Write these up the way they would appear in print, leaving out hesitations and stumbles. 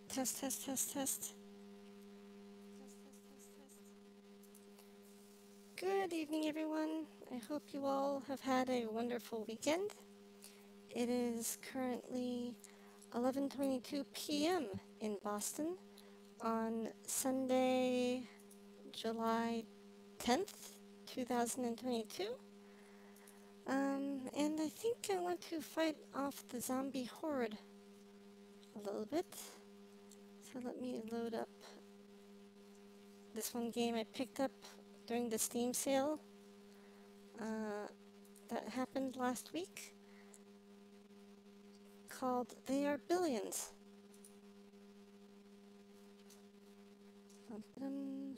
Test, test, test, test. Good evening, everyone. I hope you all have had a wonderful weekend. It is currently 11:22 p.m. in Boston on Sunday, July 10th, 2022. And I think I want to fight off the zombie horde a little bit. So let me load up this one game I picked up during the Steam sale that happened last week, called They Are Billions. Let me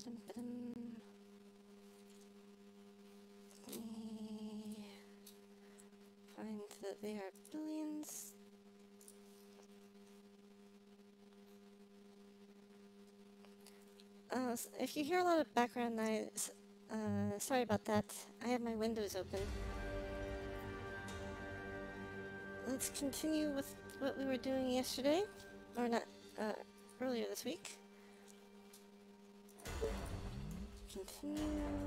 find the They Are Billions. If you hear a lot of background noise, sorry about that. I have my windows open. Let's continue with what we were doing yesterday, or not, earlier this week. Continue.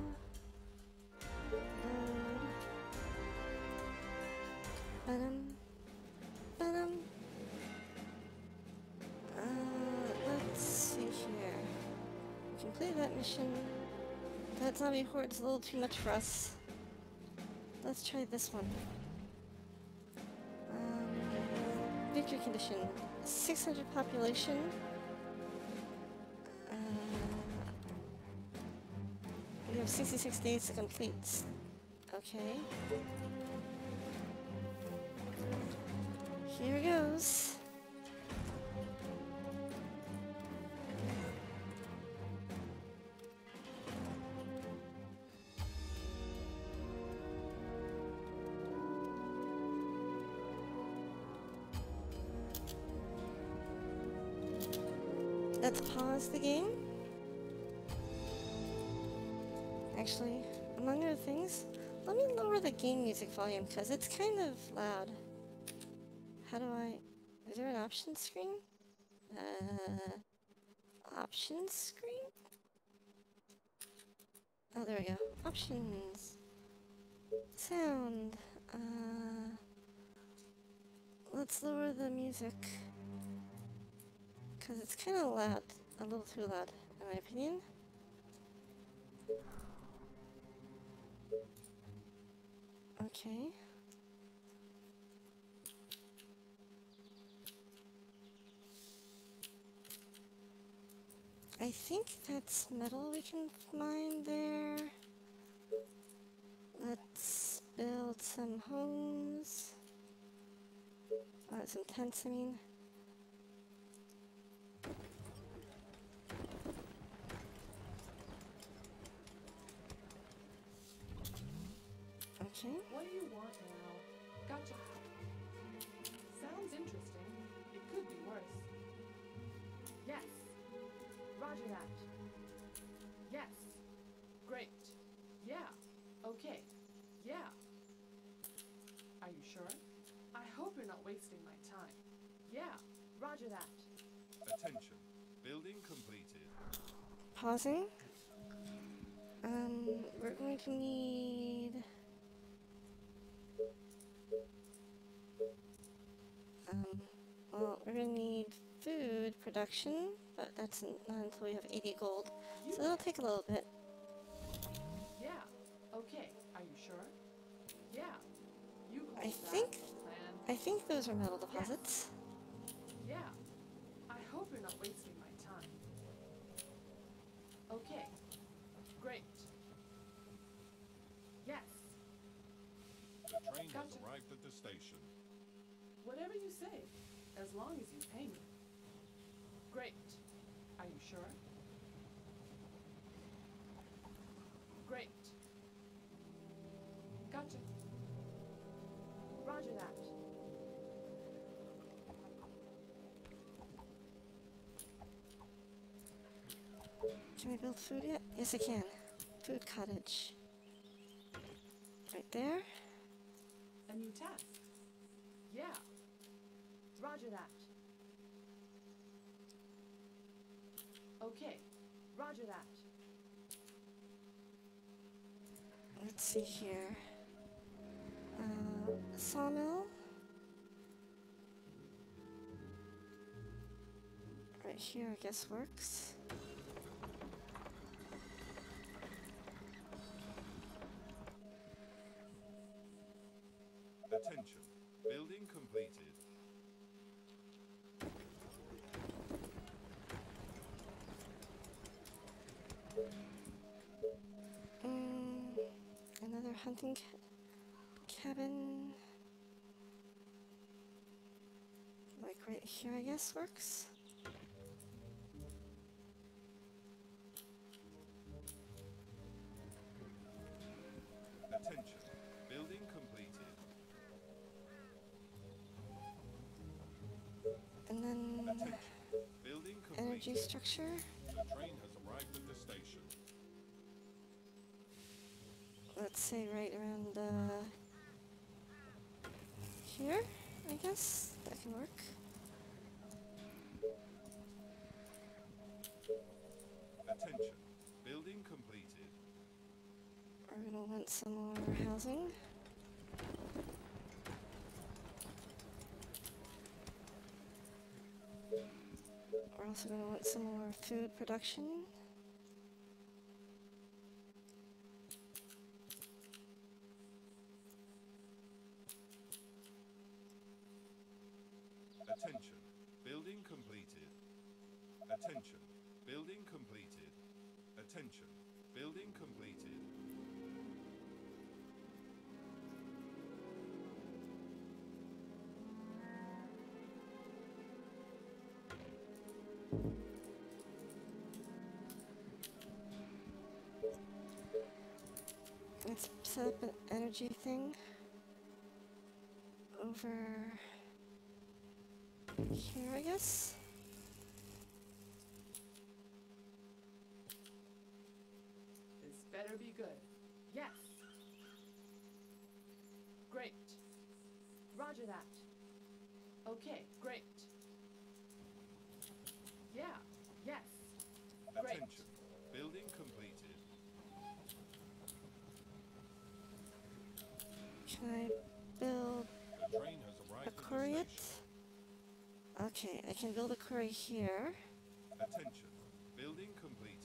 Load. Let's see here. Complete that mission. That zombie horde's a little too much for us. Let's try this one. Victory condition. 600 population. We have 66 days to complete. Okay. Here goes. Let's pause the game. Actually, among other things, let me lower the game music volume because it's kind of loud. How do I... Is there an options screen? Options screen? Oh, there we go. Options. Sound. Let's lower the music. Because it's kind of loud. A little too loud, in my opinion. Okay. I think that's metal we can mine there. Let's build some homes. Some tents, I mean. Okay. What do you want now? Gotcha. Sounds interesting. It could be worse. Yes. Roger that. Yes. Great. Yeah. Okay. Yeah. Are you sure? I hope you're not wasting my time. Yeah. Roger that. Attention. Building completed. Pausing. We're going to need... well, we're going to need food production, but that's not until we have 80 gold. So that'll take a little bit. Yeah. Okay. Are you sure? Yeah. You call I that think those are metal deposits. Yes. Yeah. I hope you're not wasting my time. Okay. Great. Yes. The train has Gotcha. arrived at the station. Whatever you say, as long as you pay me. Great. Are you sure? Great. Gotcha. Roger that. Can I build food yet? Yes, I can. Food cottage. Right there. A new task. Yeah. Roger that. Okay, roger that. Let's see here. Sawmill. Right here, I guess, works. Attention. Building completed. Another hunting cabin. Like right here, I guess, works. Attention. Building completed. And then Attention. Building energy completed. structure. The train has arrived at the station. Let's say right around here, I guess. That can work. Attention. Building completed. We're gonna want some more housing. We're also gonna want some more food production. Attention. Building completed. Attention. Building completed. Attention. Building completed. Let's set up an energy thing over here, I guess. This better be good. Yes. Great. Roger that. Okay, great. Yeah, yes. Great. Attention. Building completed. Can I build The train has a arrived at quarry the yet? station. Okay, I can build a quarry here. Attention. Building completed.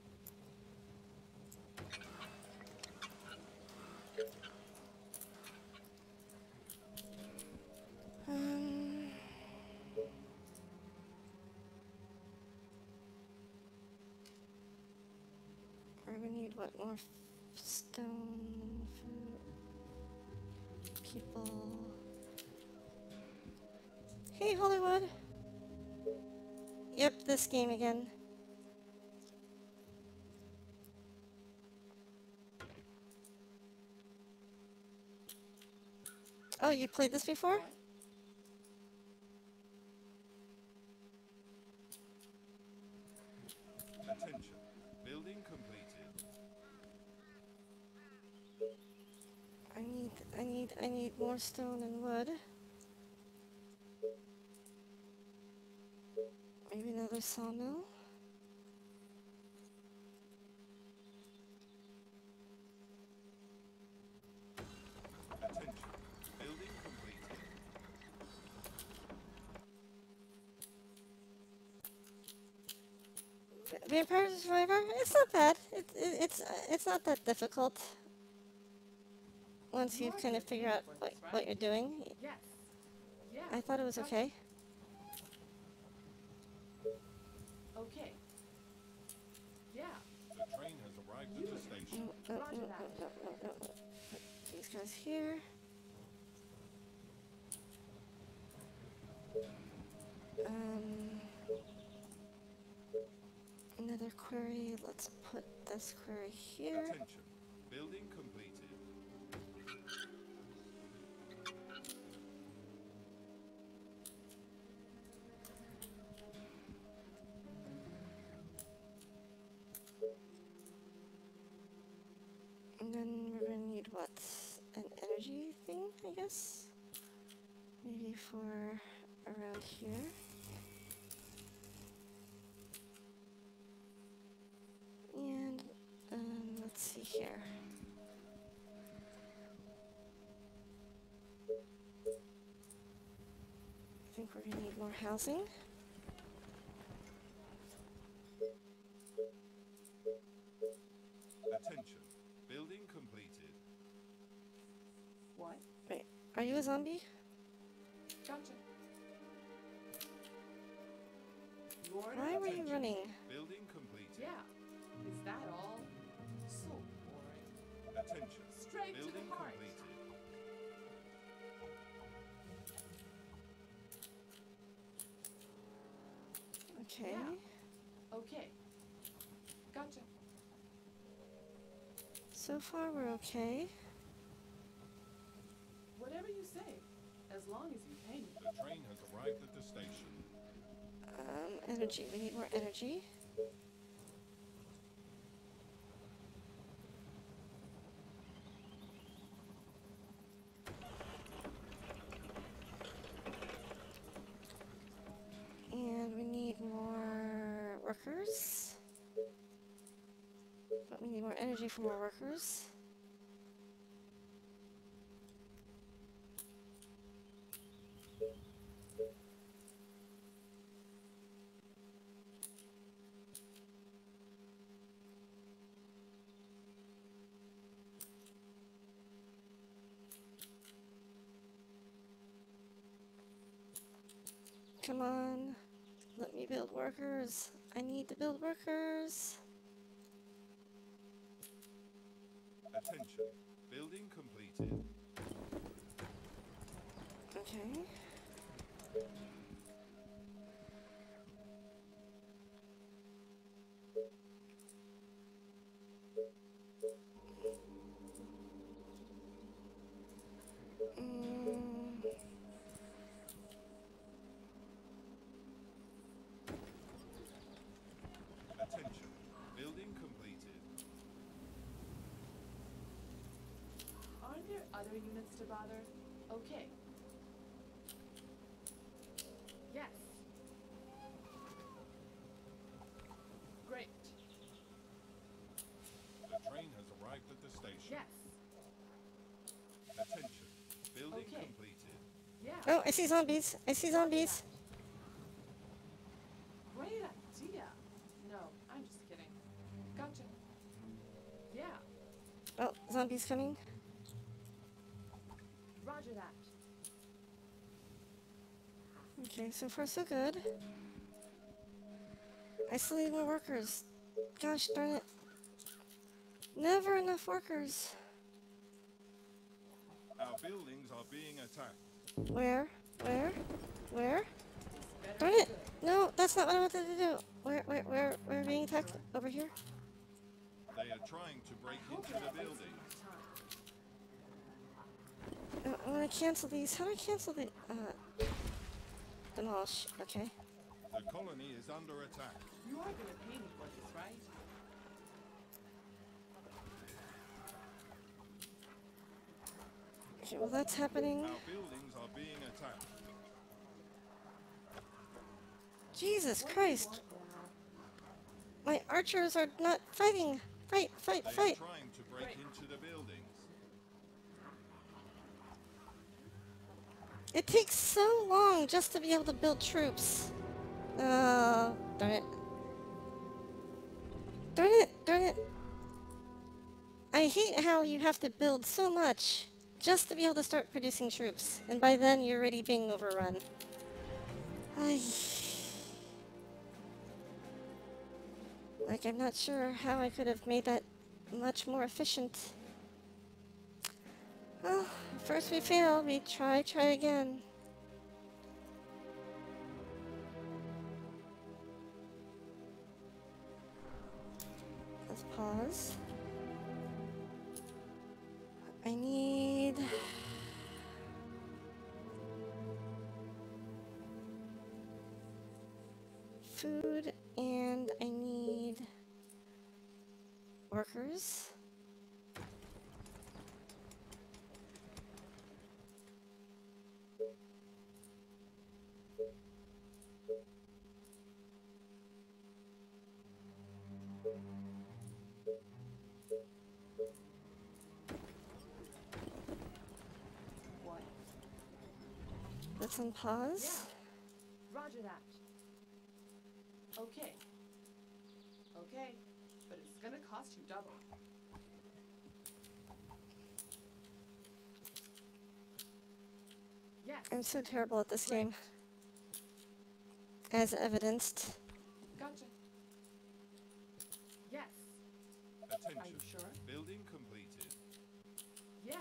We're gonna need what more stone for people. Hey, Hollywood. Yep, this game again. Oh, you played this before? What? Attention. Building completed. I need more stone and wood. Maybe another sawmill. Attention. Building completed. Vampire Survivor? It's not bad. It's not that difficult. Once you You're kind of good figure out for what, this, right? what you're doing. Yes. Yeah. I thought it was gotcha. okay. Okay. Yeah. The train has arrived at the station. Roger that. No. Put these guys here. Another query. Let's put this query here. Attention. Building completed. And then we're gonna need what? An energy thing, I guess? Maybe for around here. here. I think we're gonna need more housing. Attention. Building completed. What? Wait, are you a zombie? Gotcha. Lord Why of were you attention. running? Building completed. Yeah. Is that all? So boring. Attention. Straight to Building the heart. completed. Okay. Yeah. Okay. Gotcha. So far we're okay. Whatever you say, as long as you pay me. The train has arrived at the station. Energy. We need more energy. And we need more workers. But we need more energy for more workers. Come on. Let me build workers. I need to build workers. Attention. Building completed. Okay. Attention. Building completed. Aren't there other units to bother? Okay. Yes. Great. The train has arrived at the station. Yes. Attention. Building Okay. completed. Yeah. Oh, I see zombies. I see zombies. Great idea. No, I'm just kidding. Gotcha. Yeah. Oh, zombies coming. Roger that. Okay, so far so good. I still need more workers. Gosh darn it. Never enough workers. Our buildings are being attacked. Where? Where? Where? Better Darn be it! good. No, that's not what I wanted to do. Where are we being attacked? Over here? They are trying to break I hope into you're the not building. wasting your time. I'm gonna cancel these. How do I cancel the, demolish? Okay. The colony is under attack. You are gonna pay me for this, right? Okay, well that's happening. Our buildings are being attacked. Jesus What do you Christ. want now? My archers are not fighting. Fight, fight, They are fight. trying to break into the buildings. It takes so long just to be able to build troops. Oh, darn it. Darn it, darn it. I hate how you have to build so much just to be able to start producing troops. And by then you're already being overrun. Ay. Like, I'm not sure how I could have made that much more efficient. Well, first we fail, we try again. Let's pause. I need... food, and I need... workers. Let's unpause. Yeah. Roger that. Okay. Okay. But it's gonna cost you double. Yes. I'm so terrible at this Great. game, as evidenced. Gotcha. Yes. Attention. Are you sure? Building completed. Yeah.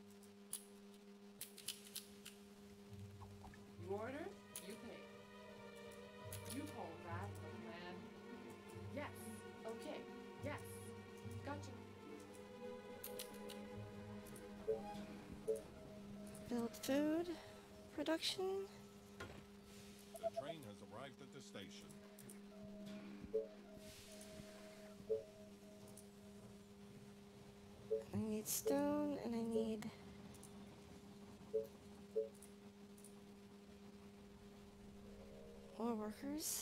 You order, you pay. You call that a plan? Yes. Okay. Yes. Gotcha. Build food production. The train has arrived at the station. I need stone and I need more workers.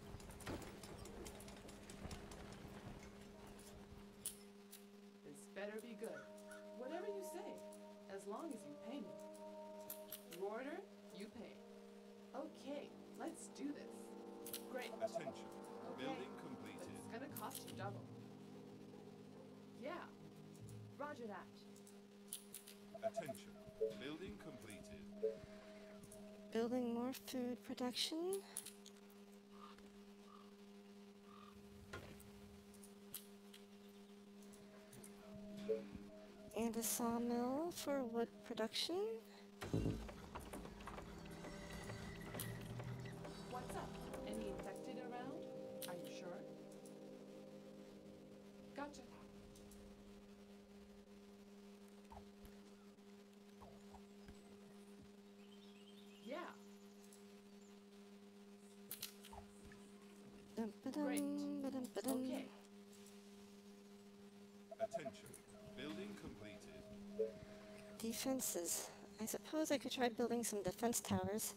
This better be good. Whatever you say, as long as you pay me. You order, you pay. Okay, let's do this. Great. Attention. Okay. Building But completed. it's gonna cost you double. Yeah. Roger that. Attention. Building completed. Building more food production. And a sawmill for wood production. What's up? Any infected around? Are you sure? Gotcha. Yeah. Great. Dum-ba-dum. Okay. Attention. Building completed. Defenses. I suppose I could try building some defense towers.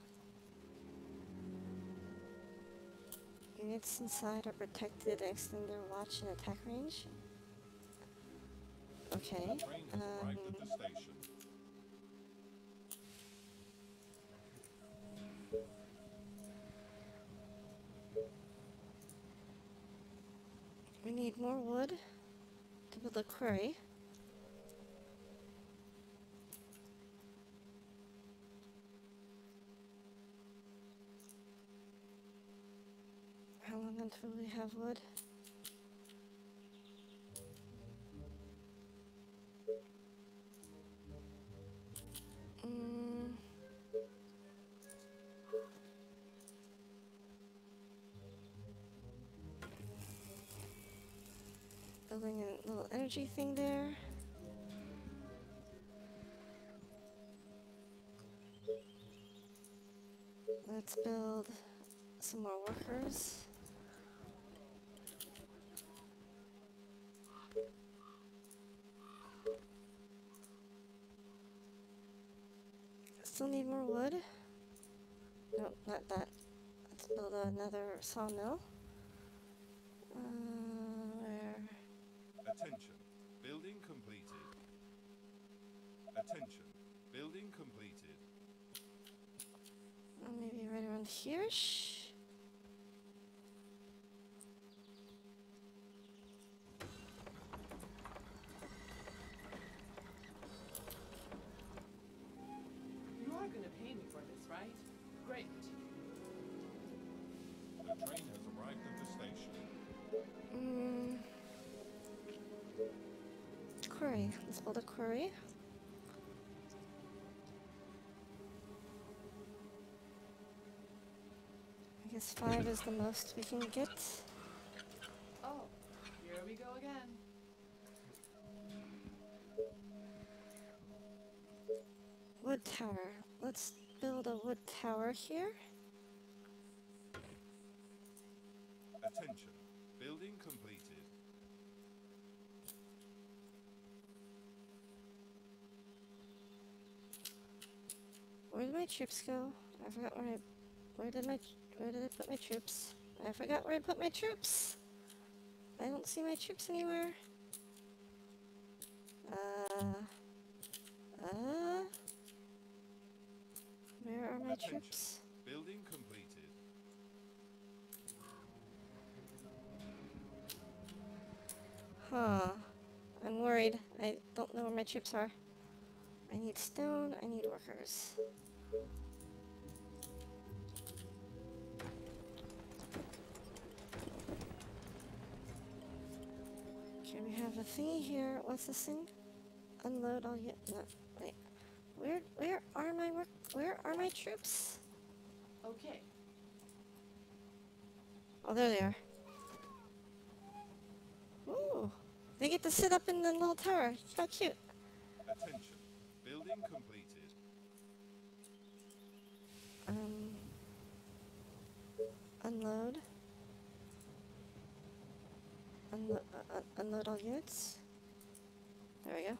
Units inside are protected and extend their watch and attack range. Okay. The train has arrived at the station. We need more wood to build a quarry. How long until we have wood? Building a little energy thing there. Let's build some more workers. Still need more wood. Nope, not that. Let's build another sawmill. Where? Attention. Building completed. Attention. Building completed. Maybe right around here-ish. You are gonna pay me for this, right? Great. The train has arrived at the station. Quarry. Let's build a quarry. I guess 5 is the most we can get. Oh, here we go again. Wood tower. Let's build a wood tower here. Attention. Building completed. Where did my troops go? I forgot where did I put my troops? I forgot where I put my troops. I don't see my troops anywhere. Where troops. Building completed. Huh. I'm worried. I don't know where my troops are. I need stone, I need workers. Okay, we have a thingy here. What's this thing? Unload all you. No, wait. Where are my troops? Okay. Oh, there they are. Ooh, they get to sit up in the little tower. How cute. Attention. Building completed. Unload. Unload all units. There we go.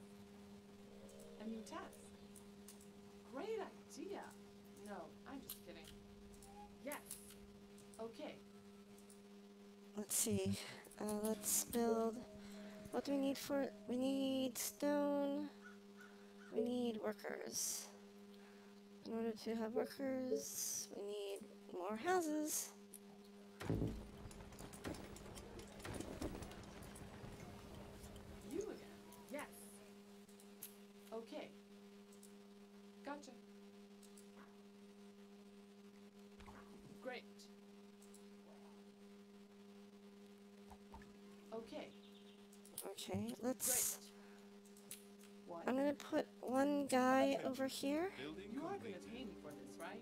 A new task. Great idea. No, I'm just kidding. Yes. Okay. Let's see. Let's build. What do we need for it? We need stone. We need workers. In order to have workers, we need more houses. You again. Yes. Okay. Gotcha. Great. Okay. Okay, let's. Great. What? I'm gonna put one guy over here, Building You are gonna completed. pay me for this, right?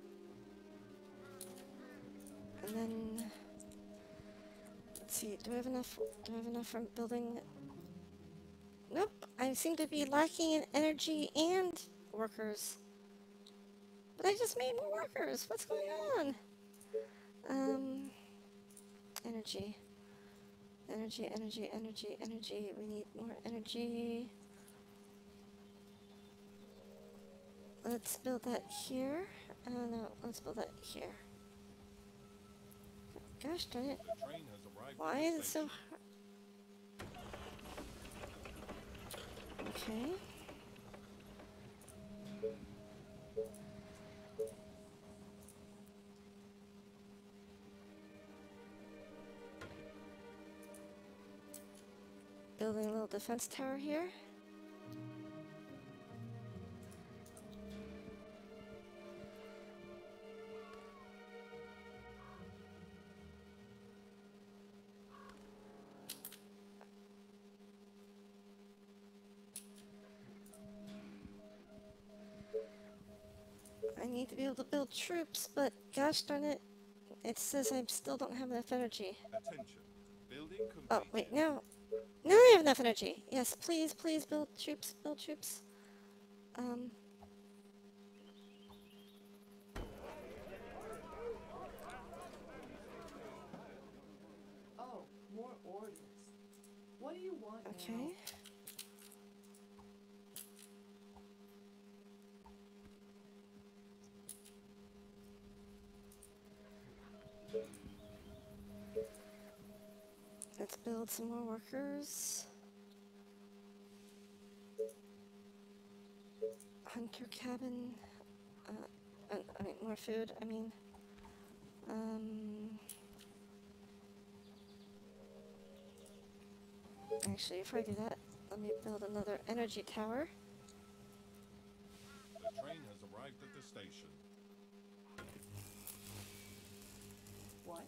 and then. Let's see. Do I have enough? Do I have enough for building? Nope. I seem to be lacking in energy and workers. But I just made more workers. What's going on? Energy. Energy. We need more energy. Let's build that here. No, let's build that here. Gosh darn it. The train has arrived Why at the is it so station. hard? Okay. Building a little defense tower here. I need to be able to build troops, but gosh darn it, it says I still don't have enough energy. Attention. Building completed. Oh, wait, now I have enough energy. Yes, please build troops, Oh, more orders. What do you want okay. now? Let's build some more workers. Hunter cabin. I mean, more food. Actually, before I do that, let me build another energy tower. The train has arrived at the station. What?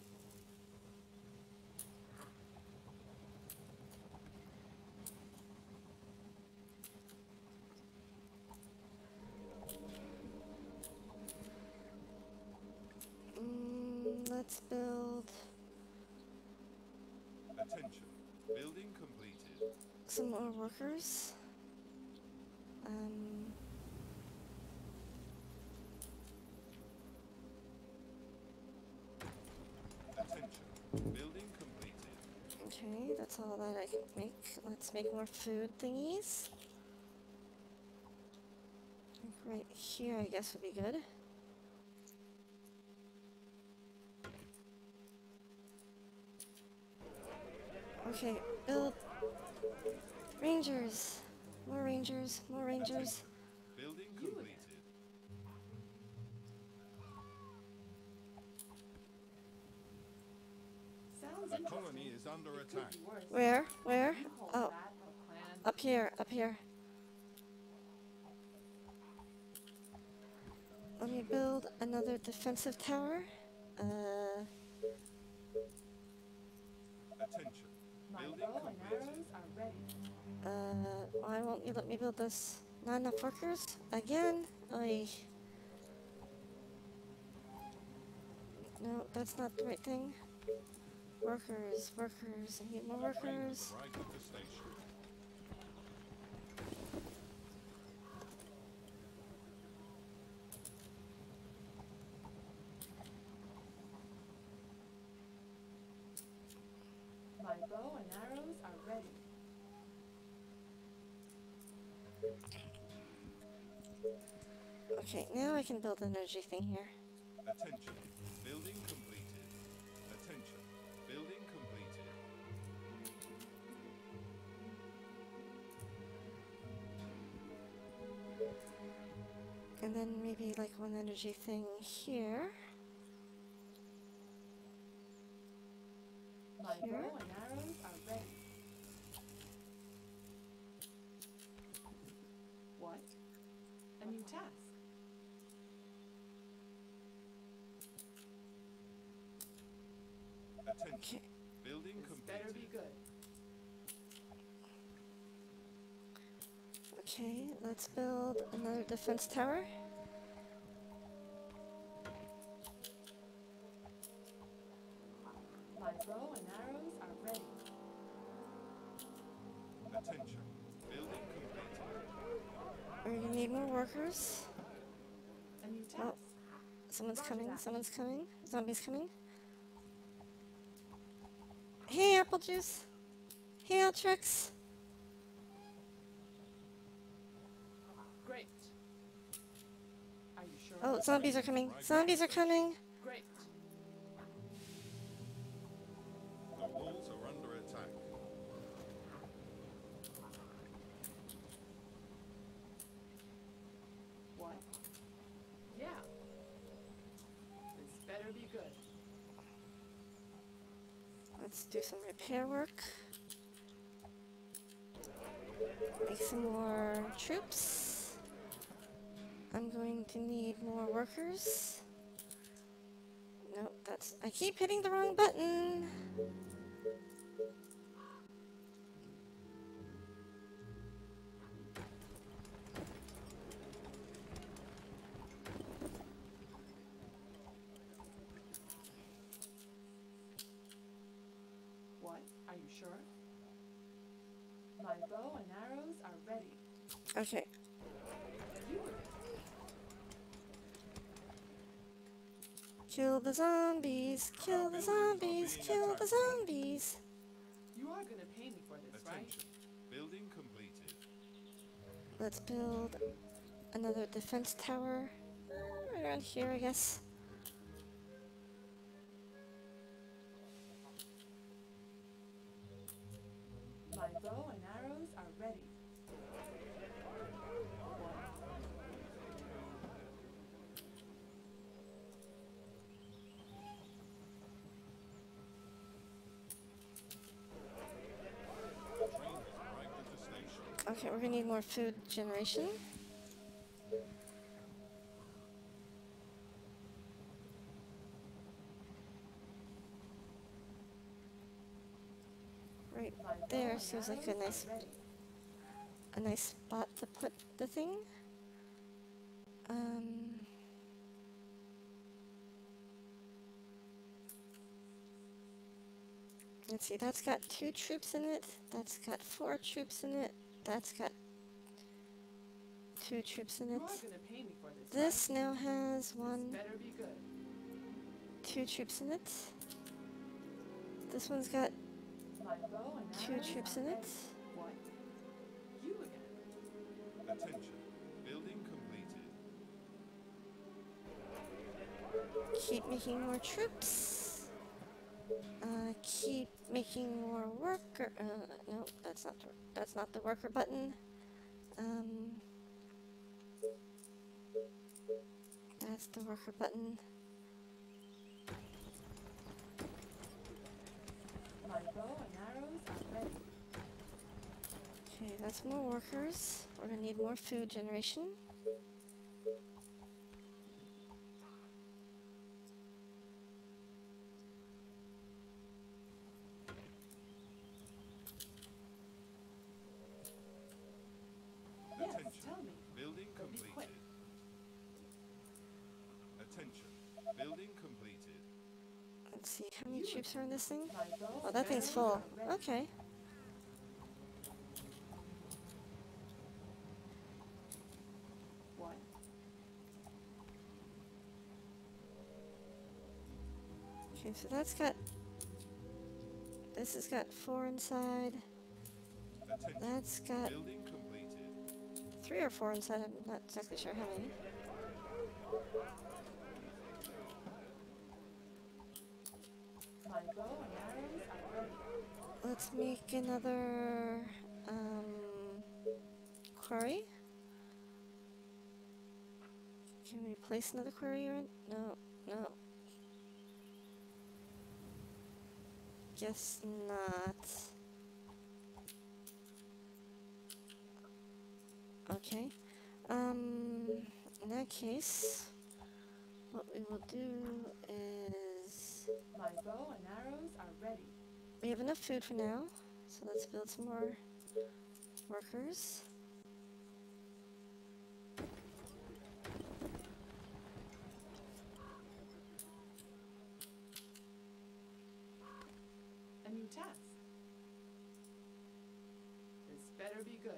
Let's build Attention. Building completed. some more workers. Attention. Building completed. Okay, that's all that I can make. Let's make more food thingies. Like right here, I guess would be good. Okay, build rangers. More rangers. Building completed. is under It attack. could be worse. Where? Where? You call Oh, that a plan? up here, up here. Let me build another defensive tower. Attention. My Building bow and completed. arrows are ready. Why won't you let me build this? Not enough workers? Again? Oy. No, that's not the right thing. Workers, workers, I need more The train has workers. arrived at the station. My bow and arrows are ready. Okay, now I can build an energy thing here. Attention. Building completed. Attention. Building completed. And then maybe like one energy thing here. My Here. bow and arrows are ready. What? A new task. Attention. Okay, Building This completed. better be good. okay, let's build another defense tower. My bow and arrows are ready. Attention. Building completed. We're gonna need more workers. A new task. Oh, someone's Roger coming, that. someone's coming. Zombies coming. Hey, Apple Juice. Hey, Altrix. Great. Are you sure? Oh, zombies are coming. Zombies are coming. Great. The walls are under attack. What? Yeah. This better be good. Let's do some repair work. Make some more troops. I'm going to need more workers. No, that's... I keep hitting the wrong button. What? Are you sure? My bow and arrows are ready. Okay, You again. kill the zombies, kill the zombies, kill the zombies. You are gonna pay me for this, right? Attention. Building completed. Let's build another defense tower. Right around here, I guess. My bow and arrows are ready. What? The train has arrived at the station. Okay, we're gonna need more food generation. Right My bow there and seems like arrows are ready. a nice spot to put the thing. Let's see, that's got 2 troops in it. That's got 4 troops in it. That's got 2 troops in You it. are gonna pay me for this, This right? now has This 1, better be good. 2 troops in it. This one's got My bow and 2 arrows troops are in it. ready. What? You again. Attention. Building completed. Keep making more troops. Keep making more worker. No, that's not the worker button. That's the worker button. My bow That's more workers. We're gonna need more food generation. Yes, Attention. tell me. Building But be quick. completed. Attention. Building completed. Let's see, how many You troops are in this thing? My bow Oh, and that thing's arrows full. are ready. Okay. What? Okay, so that's got... This has got 4 inside. Attention. That's got Building completed. 3 or 4 inside. I'm not exactly sure how many. My bow and arrows are ready. Let's make another quarry. Can we place another quarry in? No, no. Guess not. Okay. In that case, what we will do is My bow and arrows are ready. we have enough food for now, so let's build some more workers. A new task. This better be good.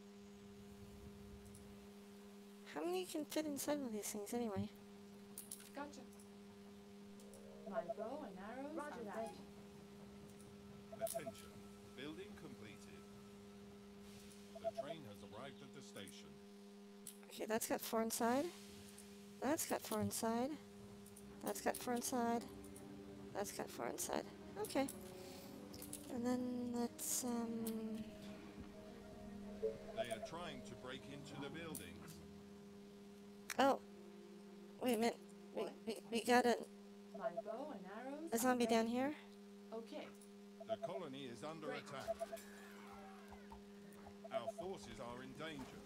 How many can fit inside of these things anyway? Gotcha. My bow and arrows are ready. Attention. Building completed. The train has arrived at the station. Okay, that's got 4 inside. That's got 4 inside. That's got 4 inside. That's got 4 inside. Okay. And then let's, They are trying to break into the buildings. oh. Wait a minute. We got a My bow and arrows A zombie are ready. down here? Okay. The colony is under Great. attack. Our forces are in danger.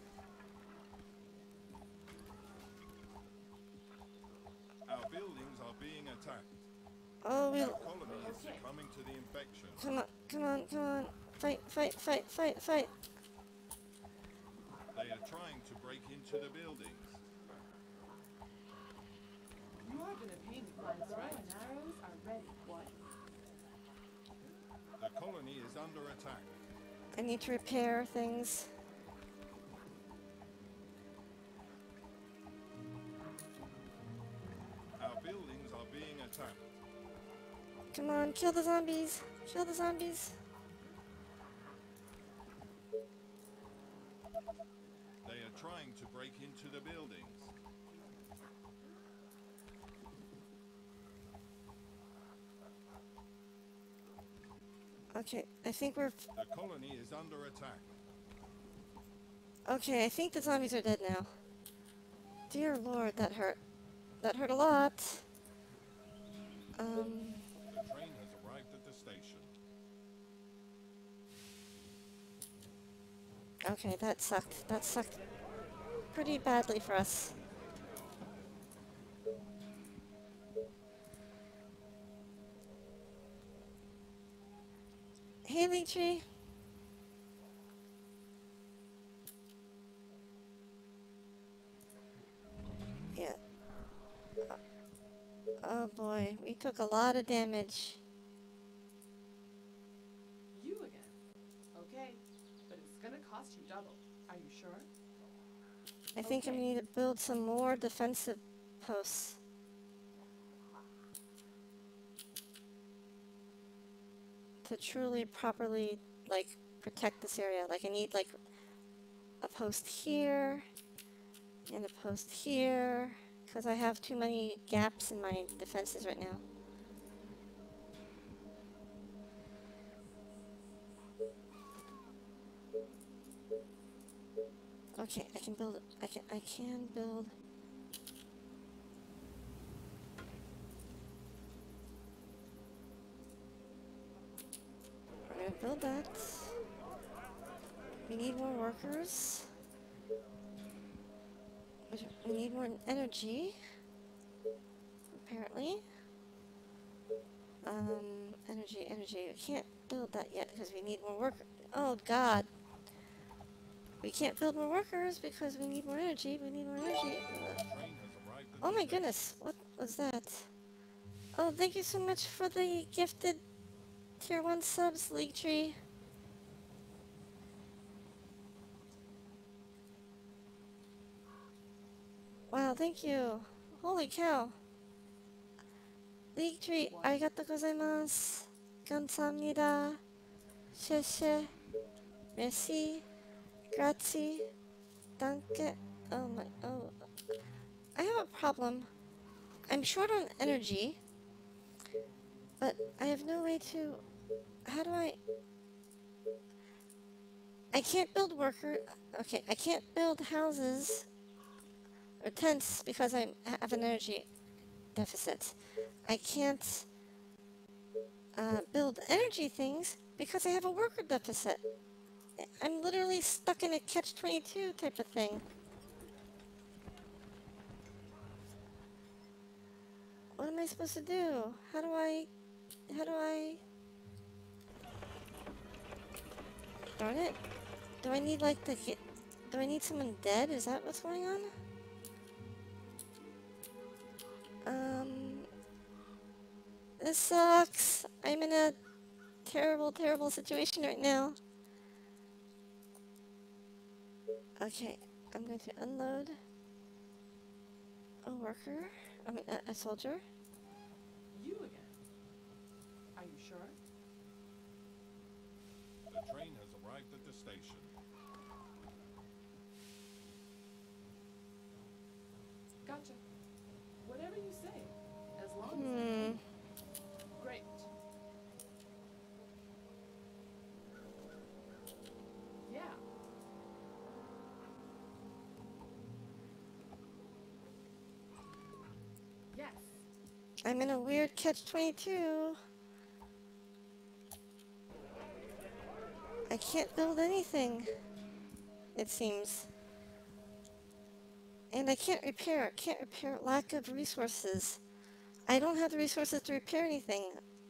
Our buildings are being attacked. Oh, we... Our colony is succumbing to the infection. Come on, come on, come on. Fight, fight, fight, fight, fight. They are trying to break into the buildings. You are gonna pay me. My bow and arrows are ready. What? The colony is under attack. I need to repair things. Our buildings are being attacked. Come on, kill the zombies. Kill the zombies. They are trying to break into the buildings. Okay, I think we're... The colony is under attack. Okay, I think the zombies are dead now. Dear Lord, that hurt. That hurt a lot. The train has arrived at the station. Okay, that sucked. That sucked pretty badly for us. Hey, Linktree. Yeah. Oh boy, we took a lot of damage. You again. Okay. But it's gonna cost you double. Are you sure? I think I Okay. need to build some more defensive posts. To truly, properly, like, protect this area. Like, I need, like, a post here, and a post here, because I have too many gaps in my defenses right now. Okay, I can build, I can build. We're gonna build that. We need more workers. We need more energy, apparently. Energy. We can't build that yet because we need more workers. Oh, God. We can't build more workers because we need more energy. We need more energy. Train has arrived at Oh the my station. goodness. What was that? Oh, thank you so much for the gifted tier 1 subs, League Tree. Wow, thank you. Holy cow. League Tree, arigatou gozaimasu. 감사합니다. 셰셰. Merci. Grazie. Danke. Oh my, oh. I have a problem. I'm short on energy, but I have no way to, how do I can't build okay, I can't build houses or tents because I have an energy deficit. I can't build energy things because I have a worker deficit. I'm literally stuck in a catch-22 type of thing. What am I supposed to do? How do I... Darn it. Do I need like do I need someone dead? Is that what's going on? This sucks. I'm in a terrible situation right now. Okay, I'm going to unload a worker. I mean, a soldier. You again? Are you sure? The train has arrived at the station. Gotcha. Whatever you say, as long as I can. Great. Yeah. Yes. I'm in a weird catch-22. I can't build anything, it seems. And I can't repair. Lack of resources. I don't have the resources to repair anything.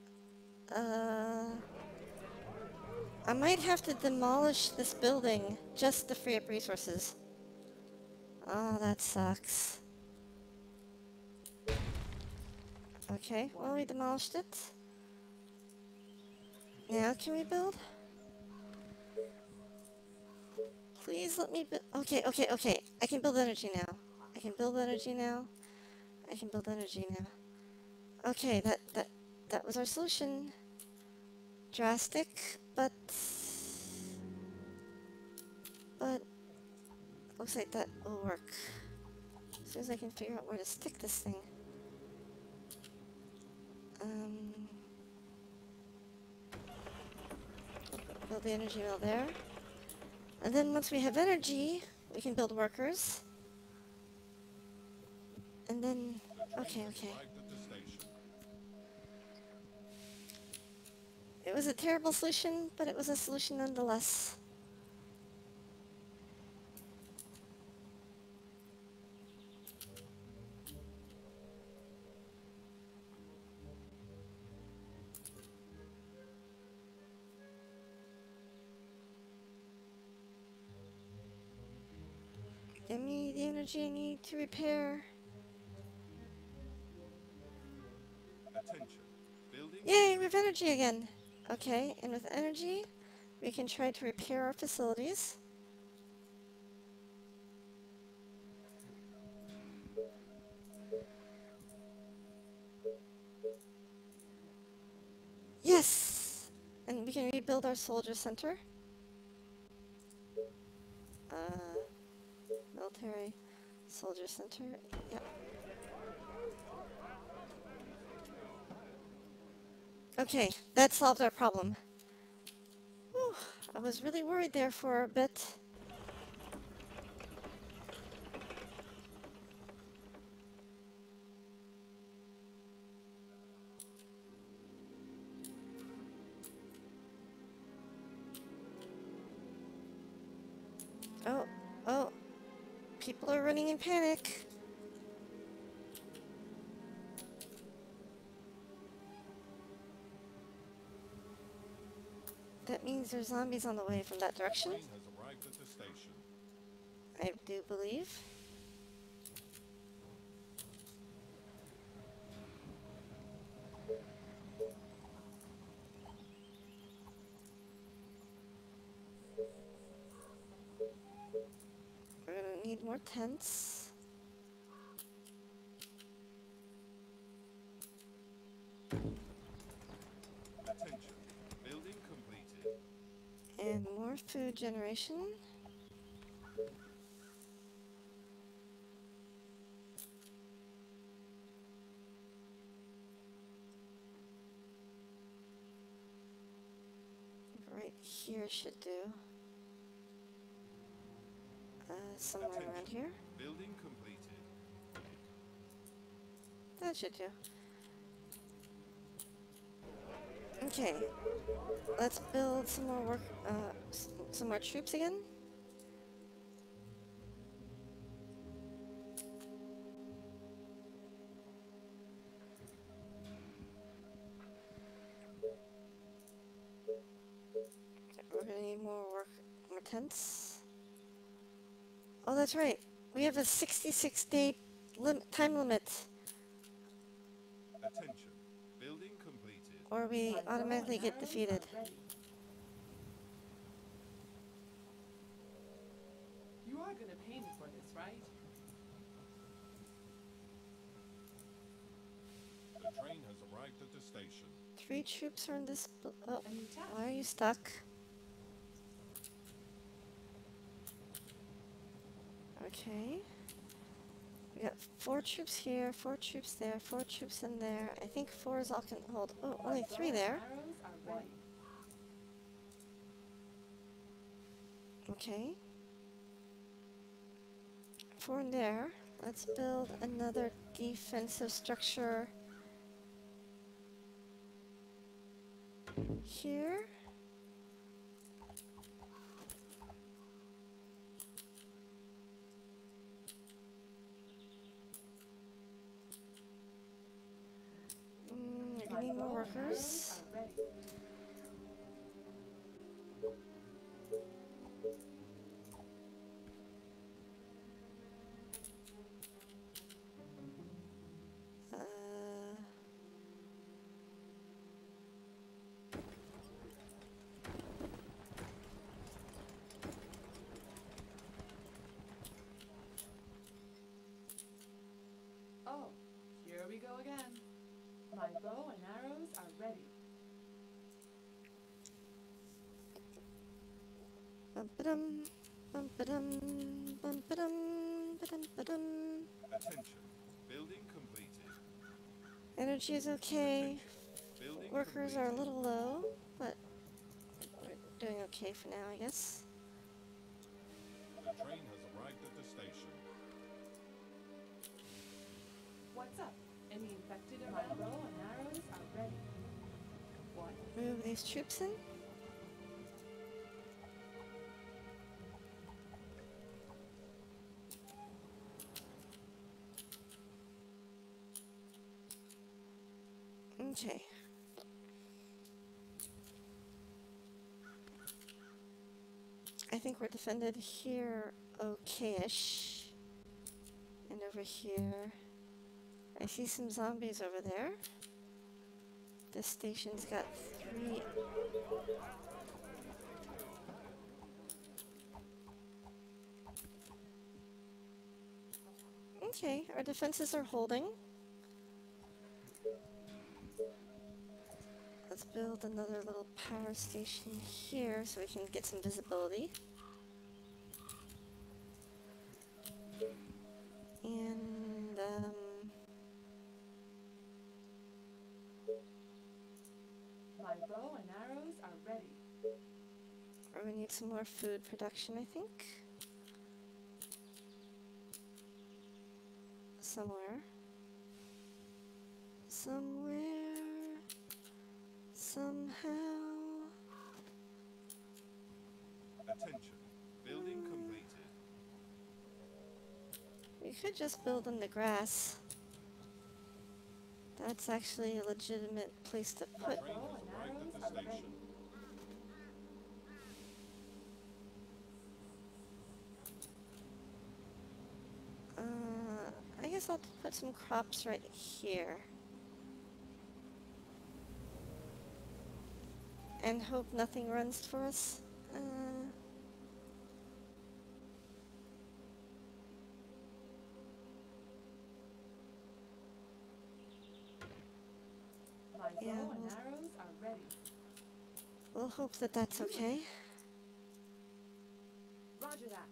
I might have to demolish this building just to free up resources. Oh, that sucks. Okay, well, we demolished it. Now can we build? Please let me build. Okay. I can build energy now. I can build energy now. Okay, that was our solution. Drastic, but looks like that will work. As soon as I can figure out where to stick this thing. Build the energy mill there. And then once we have energy, we can build workers. And then, okay. It was a terrible solution, but it was a solution nonetheless. Give me the energy I need to repair. Attention. Building. Yay, we have energy again. Okay, and with energy, we can try to repair our facilities. Yes! And we can rebuild our soldier center. Military soldier center. Yep. Okay, that solved our problem. Whew, I was really worried there for a bit. People are running in panic. That means there's zombies on the way from that The direction, train has arrived at the station. I do believe. We're gonna need more tents. Attention. Building completed. And more food generation. Right here should do. Somewhere around Attention. here. Building completed. That should do. Okay, let's build some more some more troops again. We're gonna need more tents. Oh, that's right. We have a 66-day time limit, Attention. Building completed. or we My bow automatically and get arrows defeated. are ready. You are gonna pay me for this, right? The train has arrived at the station. 3 troops are in this. Oh, A new task. why are you stuck? Okay. We got 4 troops here, 4 troops there, 4 troops in there. I think 4 is all can hold. Oh, only 3 there. Arrows are ready. Okay. 4 in there. Let's build another defensive structure here. You're gonna need more workers. Are ready. Oh, here we go again. My bow and arrows are ready. Bum-ba-dum, bum-ba-dum, bum-ba-dum, ba-dum-ba-dum. Attention. Building completed. Energy is okay. Building Workers are a completed. little low, but we're doing okay for now, I guess. The train has arrived at the station. What's up? Any infected around? My bow and arrows are ready. What? Move these troops in. Okay. I think we're defended here okay-ish. And over here. I see some zombies over there. This station's got 3. Okay, our defenses are holding. Let's build another little power station here so we can get some visibility. And, My bow and arrows are ready. we need some more food production, I think. Somewhere. Somewhere. Somehow. Attention. Building completed. We could just build in the grass. That's actually a legitimate place to The put. train has arrived at the station. I guess I'll put some crops right here. And hope nothing runs for us. My Yeah, bow and arrows are ready. we'll hope that that's okay. Roger that.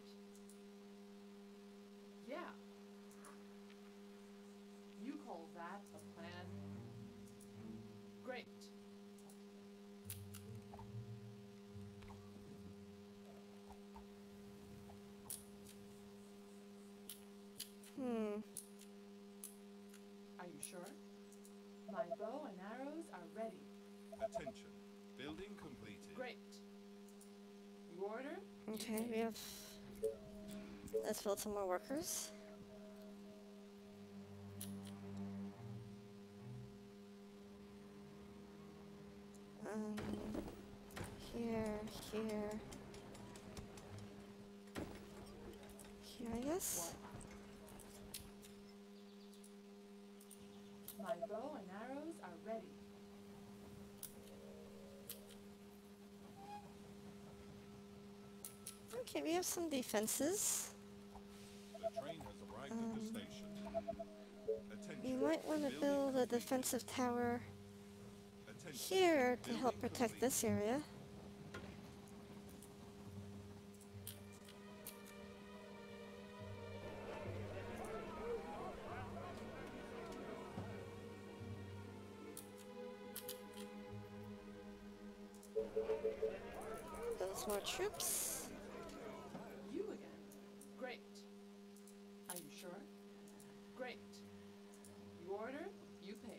Yeah. You call that a plan? Great. Are you sure? My bow and arrows are ready. Attention. Building completed. Great. You order? Okay, we have... Let's build some more workers. Here, here. Here, I guess. My bow and arrows are ready. Okay, we have some defenses. The train has arrived at the station. Attention. You might want to Building build a completed. defensive tower Attention. here to Building help protect complete. this area. Those more troops. You again. Great. Are you sure? Great. You order, you pay.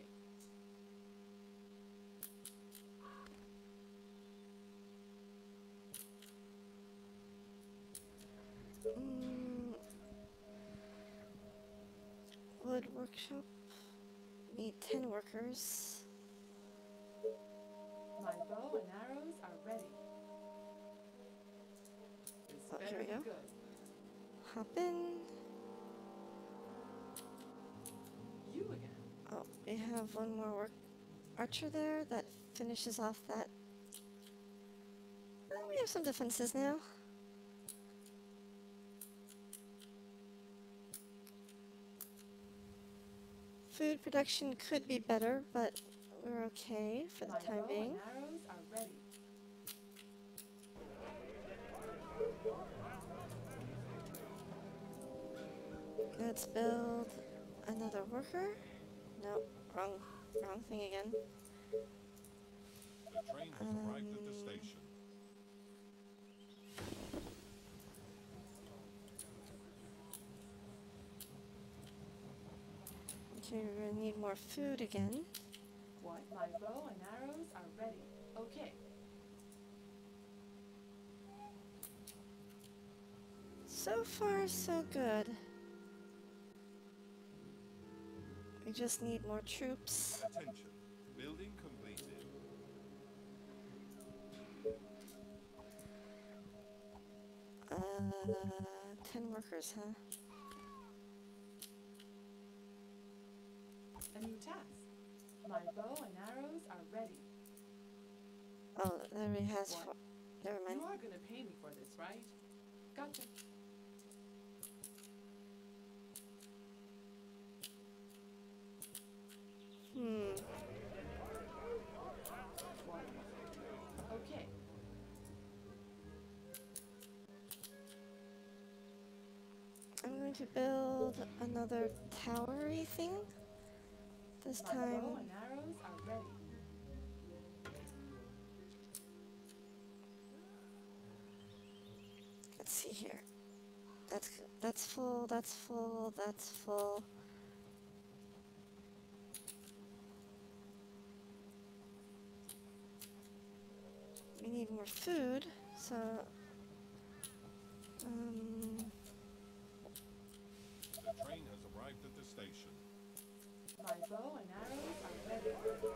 Wood workshop. Need 10 workers. My bow and arrows are ready. This Oh, better here we be go. good. Hop in. You again. Oh, we have one more archer there that finishes off that. We have some defenses now. Food production could be better, but we're okay for the My time bow being. and arrows are ready. Let's build another worker. Nope, wrong thing again. The train has arrived at the station. Okay, we're gonna need more food again. What? My bow and arrows are ready. Okay. So far, so good. We just need more troops. Attention. Building completed. 10 workers, huh? A new task. My bow and arrows are ready. Oh, that already has What? four. Never mind. You are gonna pay me for this, right? Gotcha. What? Okay. I'm going to build another towery thing. This My bow time, and arrows are ready. let's see here. That's full, that's full, that's full. We need more food, so The train arrived at the station. My bow and arrows are ready.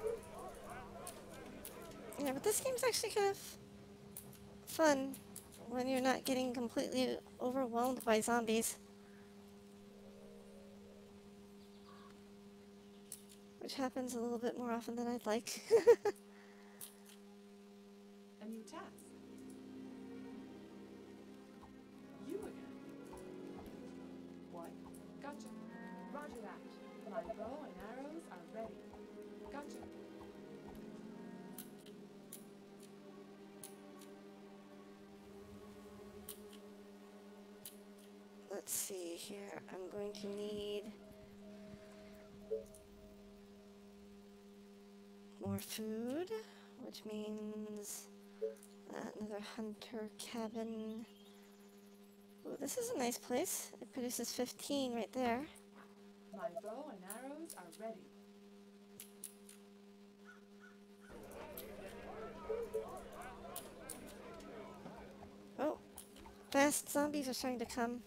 Yeah, but this game's actually kind of fun when you're not getting completely overwhelmed by zombies. Which happens a little bit more often than I'd like. A new task. You again. What? Gotcha. Roger that. My bow and arrows are ready. Gotcha. Let's see here. I'm going to need more food, which means another hunter cabin. Ooh, this is a nice place. It produces 15 right there. My bow and arrows are ready. Oh, fast zombies are starting to come.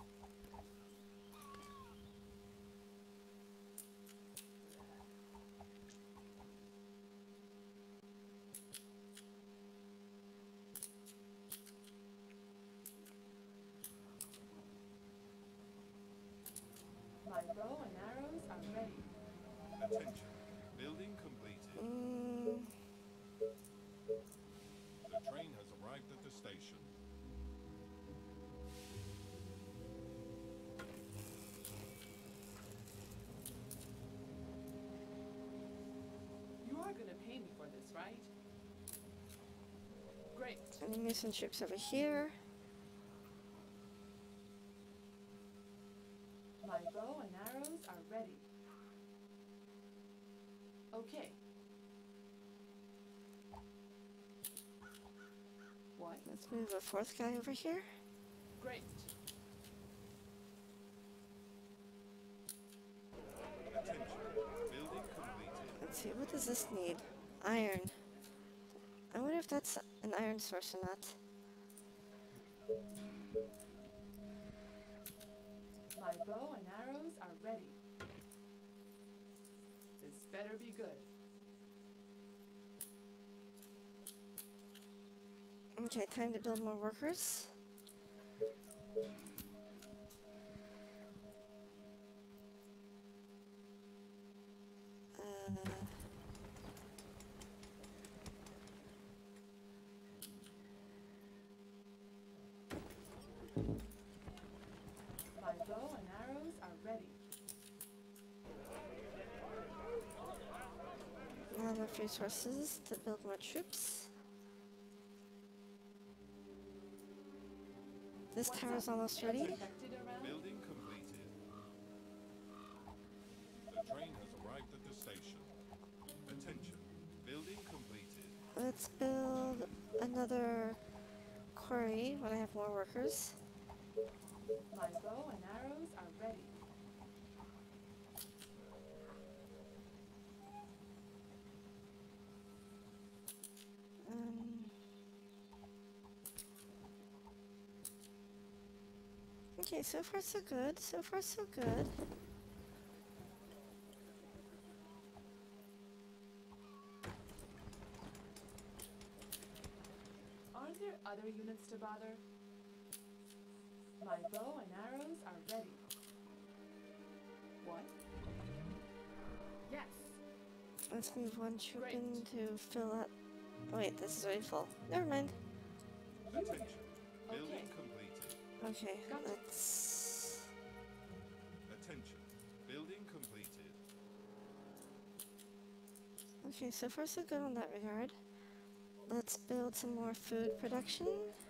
My bow and arrows are ready. Attention. Building completed. The train has arrived at the station. You are gonna pay me for this, right? Great. Enemy some troops over here. My bow and arrows are ready. Okay. What? Let's move a fourth guy over here. Great. Attention. Building completed. Let's see, what does this need? Iron. I wonder if that's an iron source or not. My bow and arrows are ready. This better be good. Okay, time to build more workers. My bow and arrows are ready. Now enough resources to build more troops. This What's tower's up? almost ready. Infected around? Building completed. The train has arrived at the station. Attention. Building completed. Let's build another quarry when I have more workers. My bow and arrows are ready. Okay, so far so good. So far so good. Aren't there other units to bother? My bow and arrows are ready. What? Yes. Let's move one troop Great. in to fill up. Oh, wait, this is already full. Never mind. Attention. Okay. Building completed. Okay, Gotcha. let's... Attention. Building completed. Okay, so far so good on that regard. Let's build some more food production.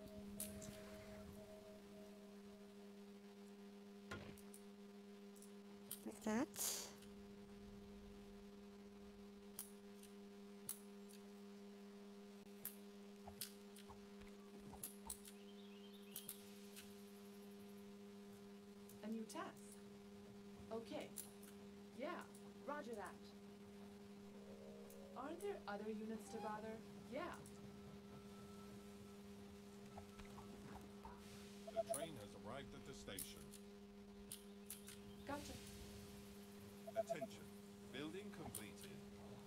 Like that. A new task. Okay. Yeah, roger that. Aren't there other units to bother? Yeah. The train has arrived at the station. Gotcha. Attention. Building completed.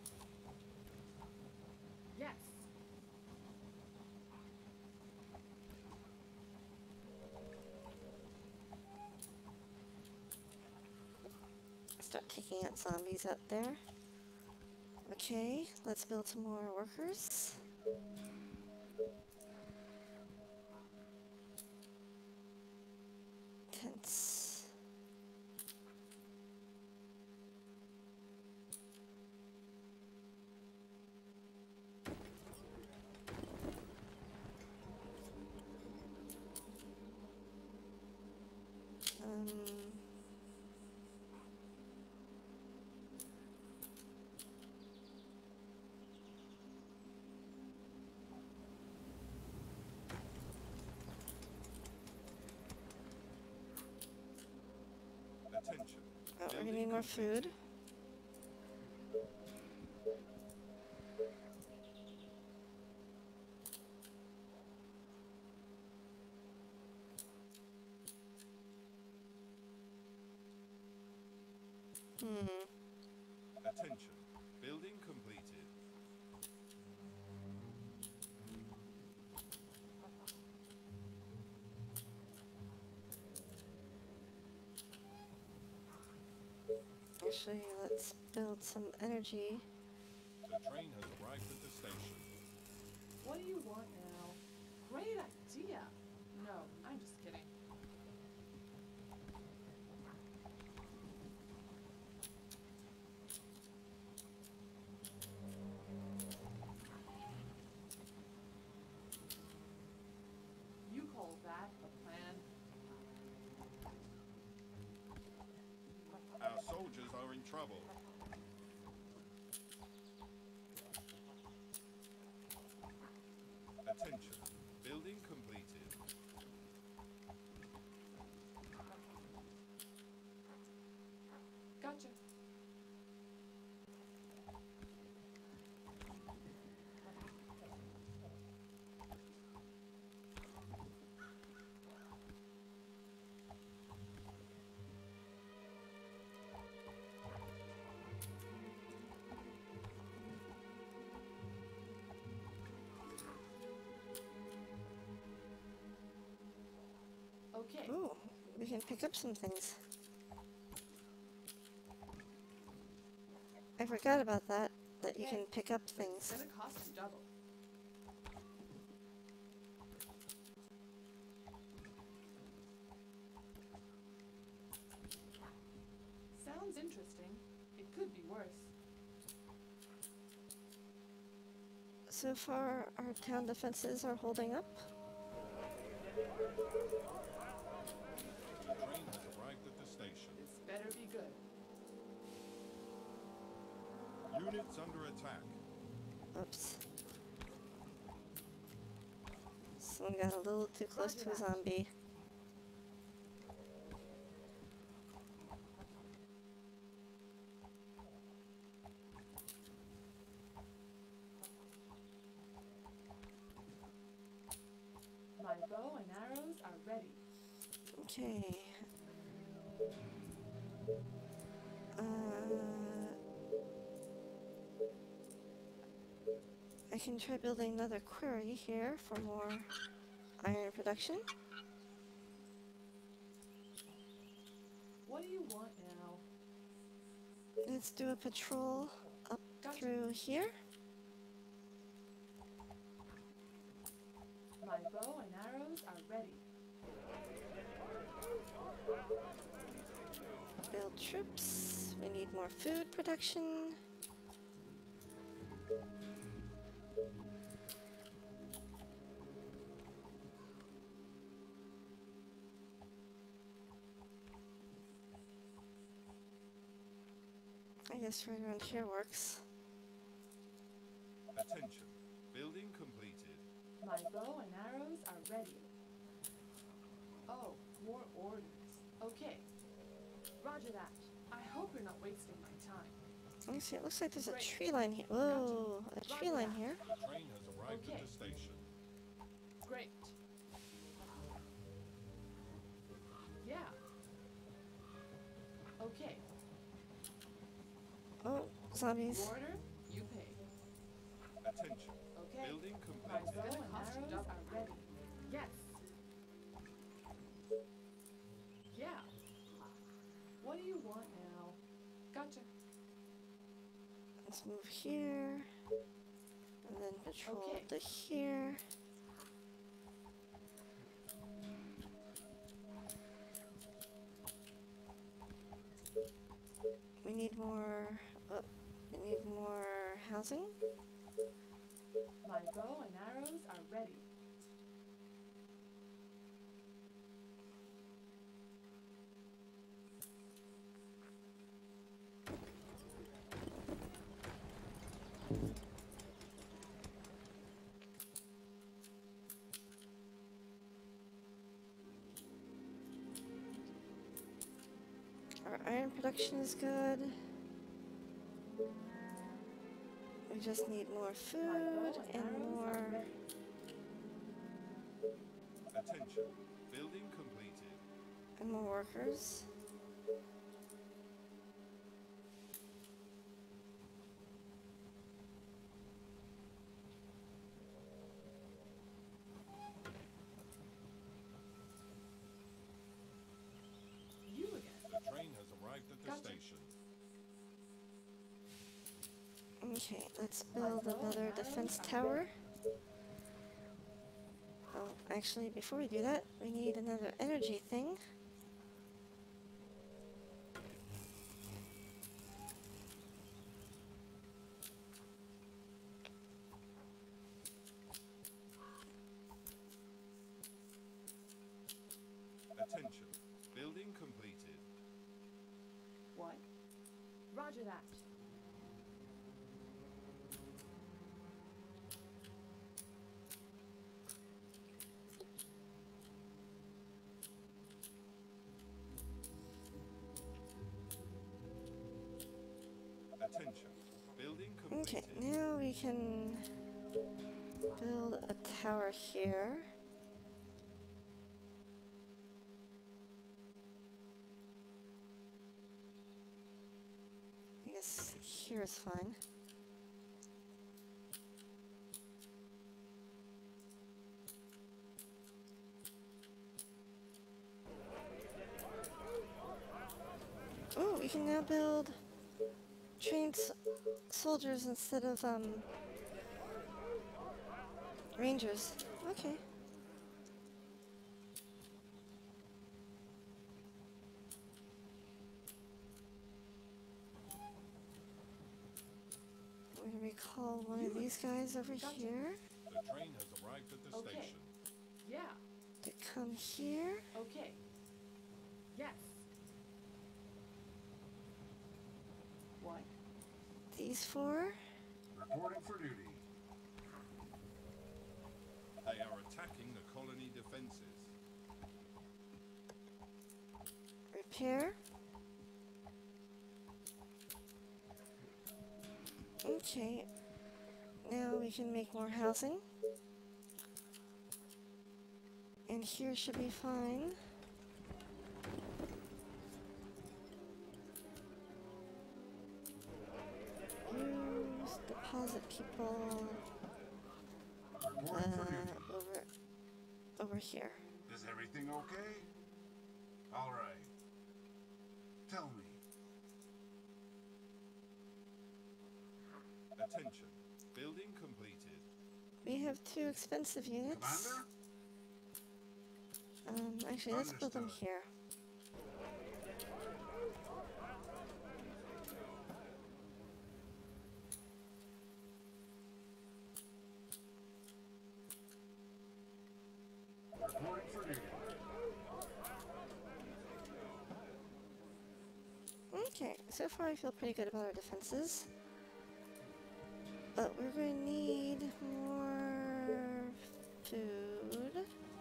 Yes. Start taking out zombies out there. Okay, let's build some more workers. Tents. Attention. Oh, we're gonna Building need more completed. food. Attention. Building completed. Actually, let's build some energy. The train has arrived at the station. What do you want now? Great idea. No, I'm just kidding. You call that a plan? Our soldiers are in trouble. Attention. Building completed. Gotcha. Okay. Ooh, we can pick up some things. I forgot about that you Okay, can pick up but it's things. gonna cost you double. Sounds interesting. It could be worse. So far, our town defenses are holding up. The train has arrived at the station. This better be good. Units under attack. Oops. Someone got a little too close to a zombie. My bow and arrows are ready. Okay. I can try building another quarry here for more iron production. What do you want now? Let's do a patrol up Gotcha. through here. My bow and arrows are ready. Build troops. We need more food production. I guess right around here works. Attention. Building completed. My bow and arrows are ready. Oh, more orders. Okay. Roger that. I hope you're not wasting my time. Let me see, it looks like there's a Great. tree line here. Whoa, a tree line here. The train has arrived Okay. at the station. Great. Yeah. Okay. zombies. Order, you pay. Attention. Okay. Building My completed. bow and arrows are ready. Yes. Yeah. What do you want now? Gotcha. Let's move here. And then patrol Okay. to here. We need more. Oh, we need more housing. My bow and arrows are ready. Our iron production is good. We just need more My food bow and arrows more. are ready. Attention. Building completed. And more workers. You again. The train has arrived at the Gotcha. station. Okay, let's My build bow and another arrows defense are tower. ready. Oh, actually, before we do that, we need another energy thing. Attention. Building completed. What? Roger that. Attention. Building Okay, completed. now we can build a tower here. I guess here is fine. Oh, we can now build trained soldiers instead of rangers. Okay. We're gonna recall one of these guys over here The train has arrived at the Okay. station. Yeah. to come here. Okay. Yes. What? These four. Reporting for duty. They are attacking the colony defenses. Repair. Okay. Now we can make more housing. And here should be fine. Use deposit people Reporting for duty. over here. Is everything okay? All right. Tell me. Attention. Building completed. We have 2 expensive units. Commander? Actually, let's build them Understood. here. Reporting for duty. Okay, so far I feel pretty good about our defenses. But we're going to need more food.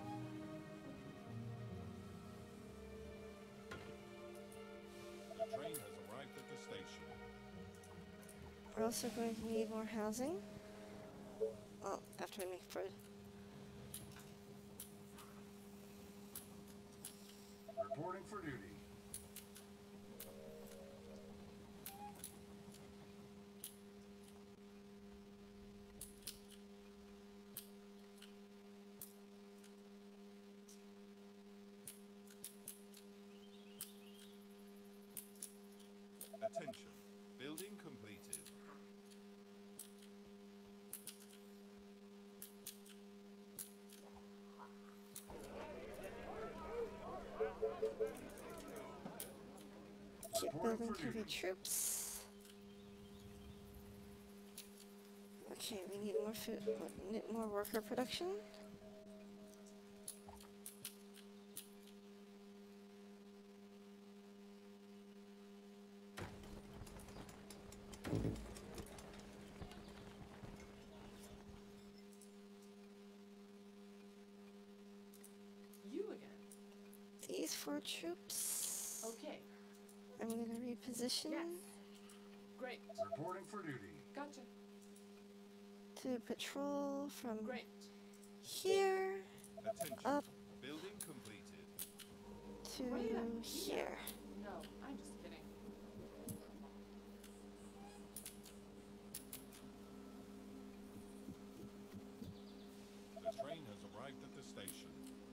The train has arrived at the station. We're also going to need more housing. Well, after we make food. Reporting for duty. Attention. Building completed. Keep Reporting building for heavy duty. troops. Okay, we need more food, need more worker production. You again. These 4 troops. Okay. I'm gonna reposition Yes. Great. Reporting for duty. Gotcha. to patrol from Great. here Attention. up Building completed. to Great idea. here. No, I'm just kidding. The train has arrived at the station.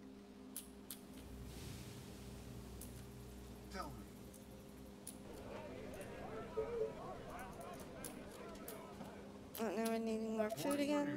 Tell me. Oh, now we're needing more food Reporting for again. duty.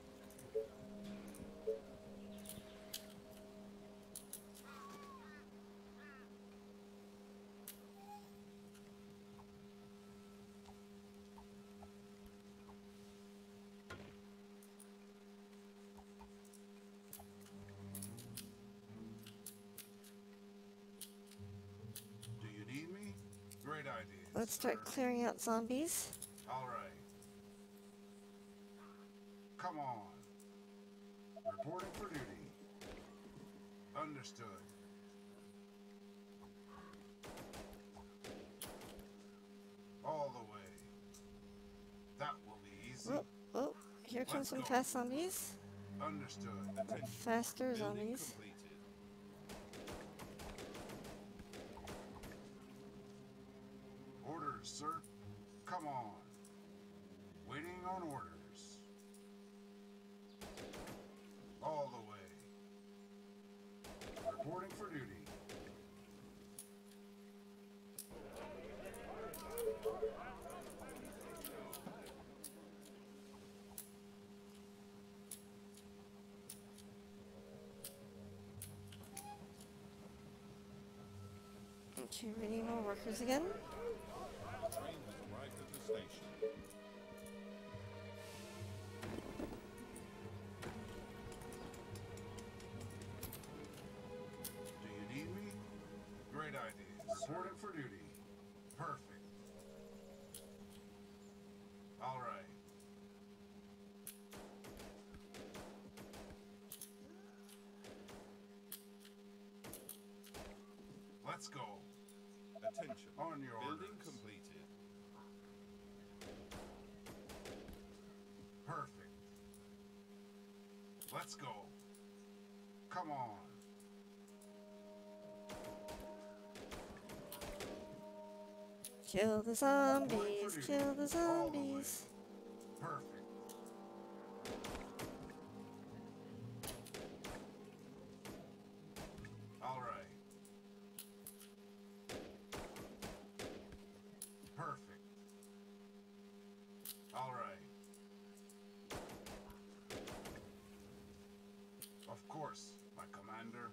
Do you need me? Great idea. Let's start sir. clearing out zombies. All right. Come on. Reporting for duty. Understood. All the way. That will be easy. Oh, oh, here comes Let's some go. fast zombies. Understood. Attention. Faster Building zombies. completed. Orders, sir. Come on. Waiting on orders. All the way. Reporting for duty. Okay, we need more workers again. The train has arrived at the station. Do you need me? Great idea. Reporting for duty. Perfect. All right. Let's go. Attention. On your Building orders. completed. Perfect. Let's go. Come on. Kill the zombies, kill the zombies. Perfect. All right. Perfect. All right. Of course, my commander.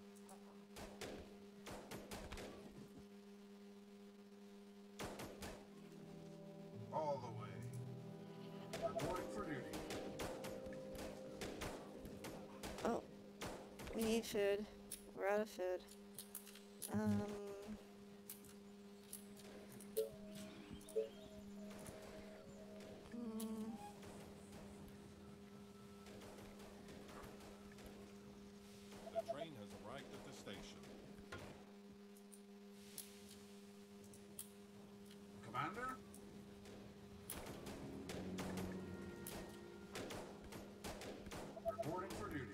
All the way. Reporting for duty. Oh, we need food. We're out of food. The train has arrived at the station. Commander? Reporting for duty.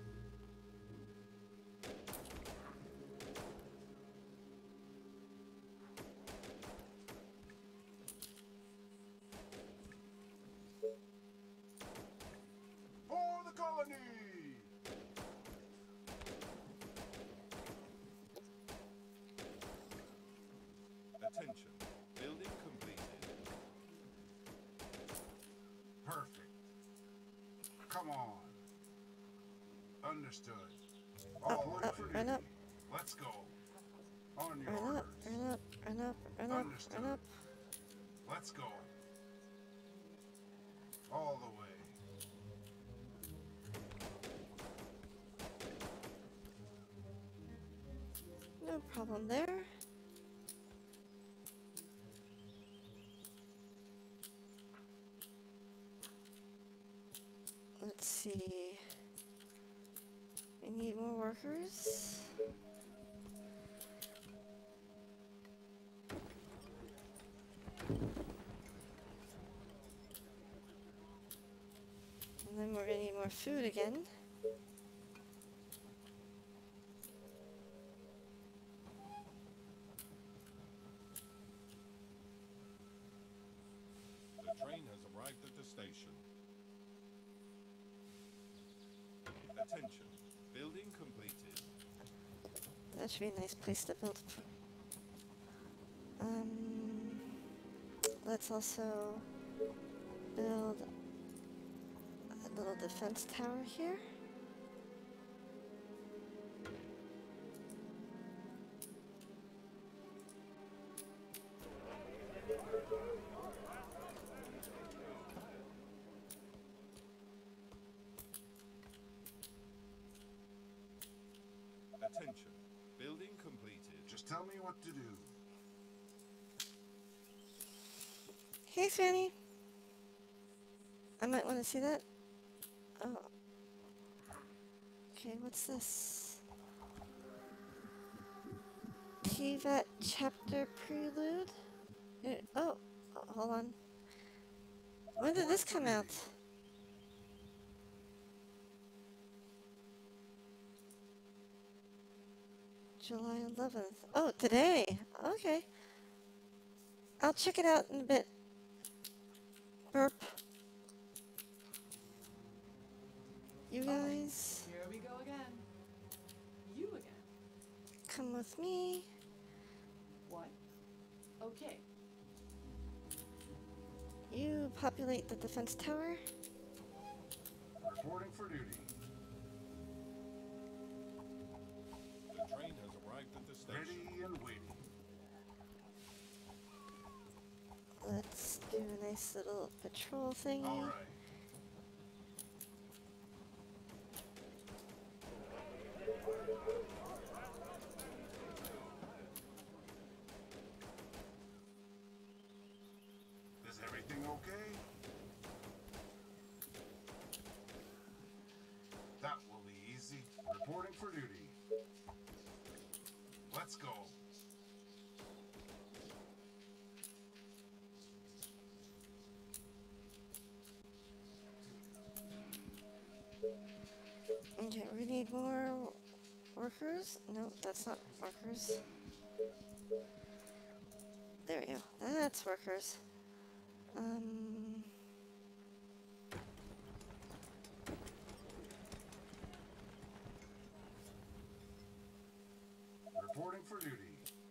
For the colony! Attention. Building Come on. Understood. All up, for run duty. up. Let's go. On your Run up, orders. run up, run up, run up, Understood. run up. Let's go. All the way. No problem there. Let's see. We need more workers. And then we're gonna need more food again. The train has arrived at the station. Attention. Building completed. That should be a nice place to build. Let's also build a little defense tower here. Attention. Building completed. Just tell me what to do. Hey, Fanny. I might want to see that. Oh. Okay, what's this? TVAT chapter prelude? Oh, hold on. When did this come out? July 11th. Oh, today. Okay. I'll check it out in a bit. Burp. You guys, Here we go again. You again. come with me. What? Okay. You populate the defense tower. Reporting for duty. The train has arrived at the station. Ready and waiting. Let's do a nice little patrol thingy. All right. Is everything okay? That will be easy. Reporting for duty. Let's go. Okay, we need more workers. No, that's not workers. There we go. That's workers. Reporting for duty.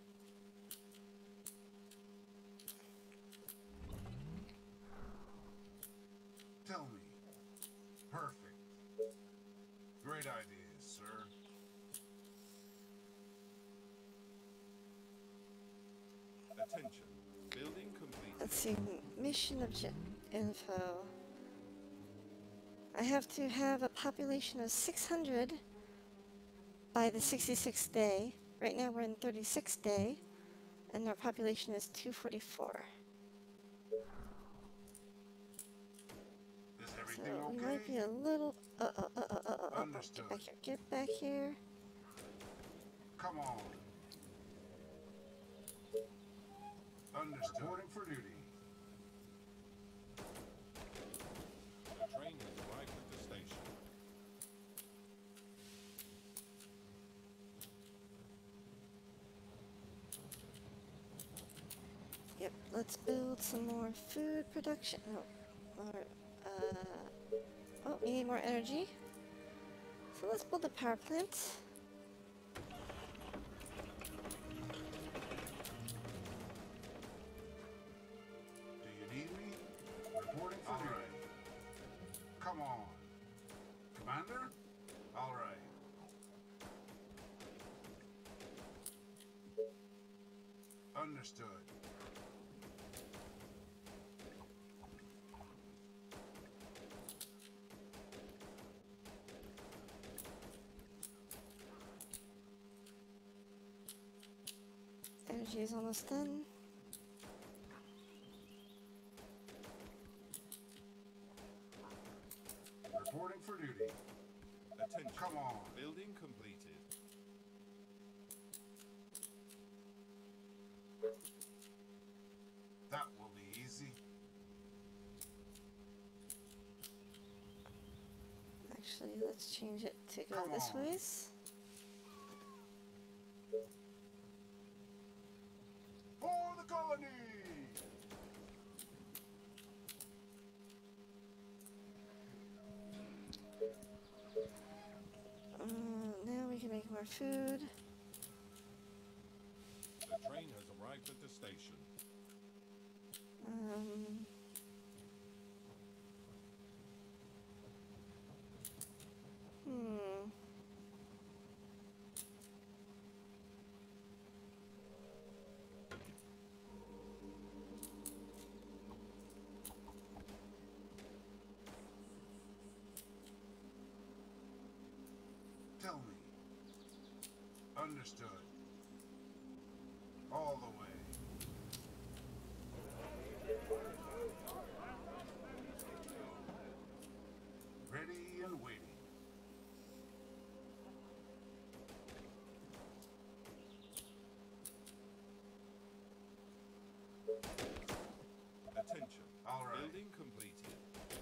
Tell me. Perfect. Great ideas, sir. Attention. Building completed. Let's see. Mission object info. I have to have a population of 600 by the 66th day. Right now we're in 36th day, and our population is 244. Is So everything we okay? might be a little. Understood. Get back here. Get back here. Come on. Understood. Reporting for duty. The train has arrived at the station. Yep. Let's build some more food production. No, more. Oh, we need more energy. So let's build a power plant. Do you need me? Reporting for duty. Come on. Understood. Energy is almost done. Reporting for duty. Attention. Come on. Building completed. That will be easy. Actually, let's change it to go Come this on. ways. For the colony! Now we can make more food. The train has arrived at the station. Um, hmm. Tell me. Understood. All the way. Ready and waiting. Attention. All right. Building completed.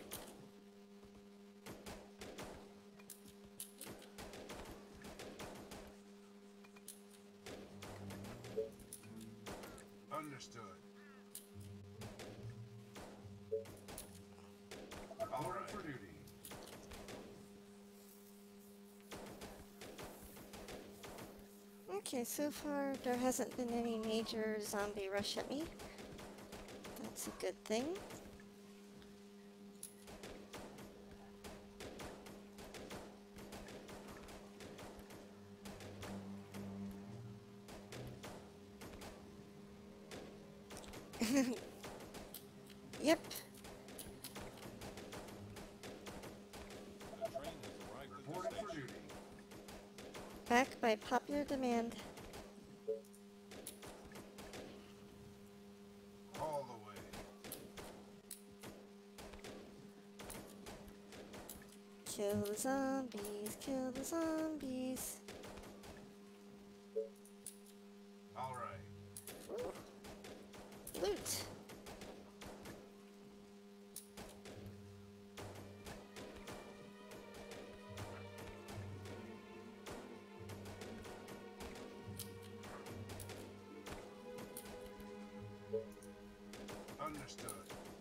Understood. All right. For duty. Okay, so far there hasn't been any major zombie rush at me. That's a good thing. Yep. The train has arrived at the Reporting for station. duty. Back by popular demand. All the way. Kill the zombies, kill the zombies. All right. Ooh. Loot. Understood.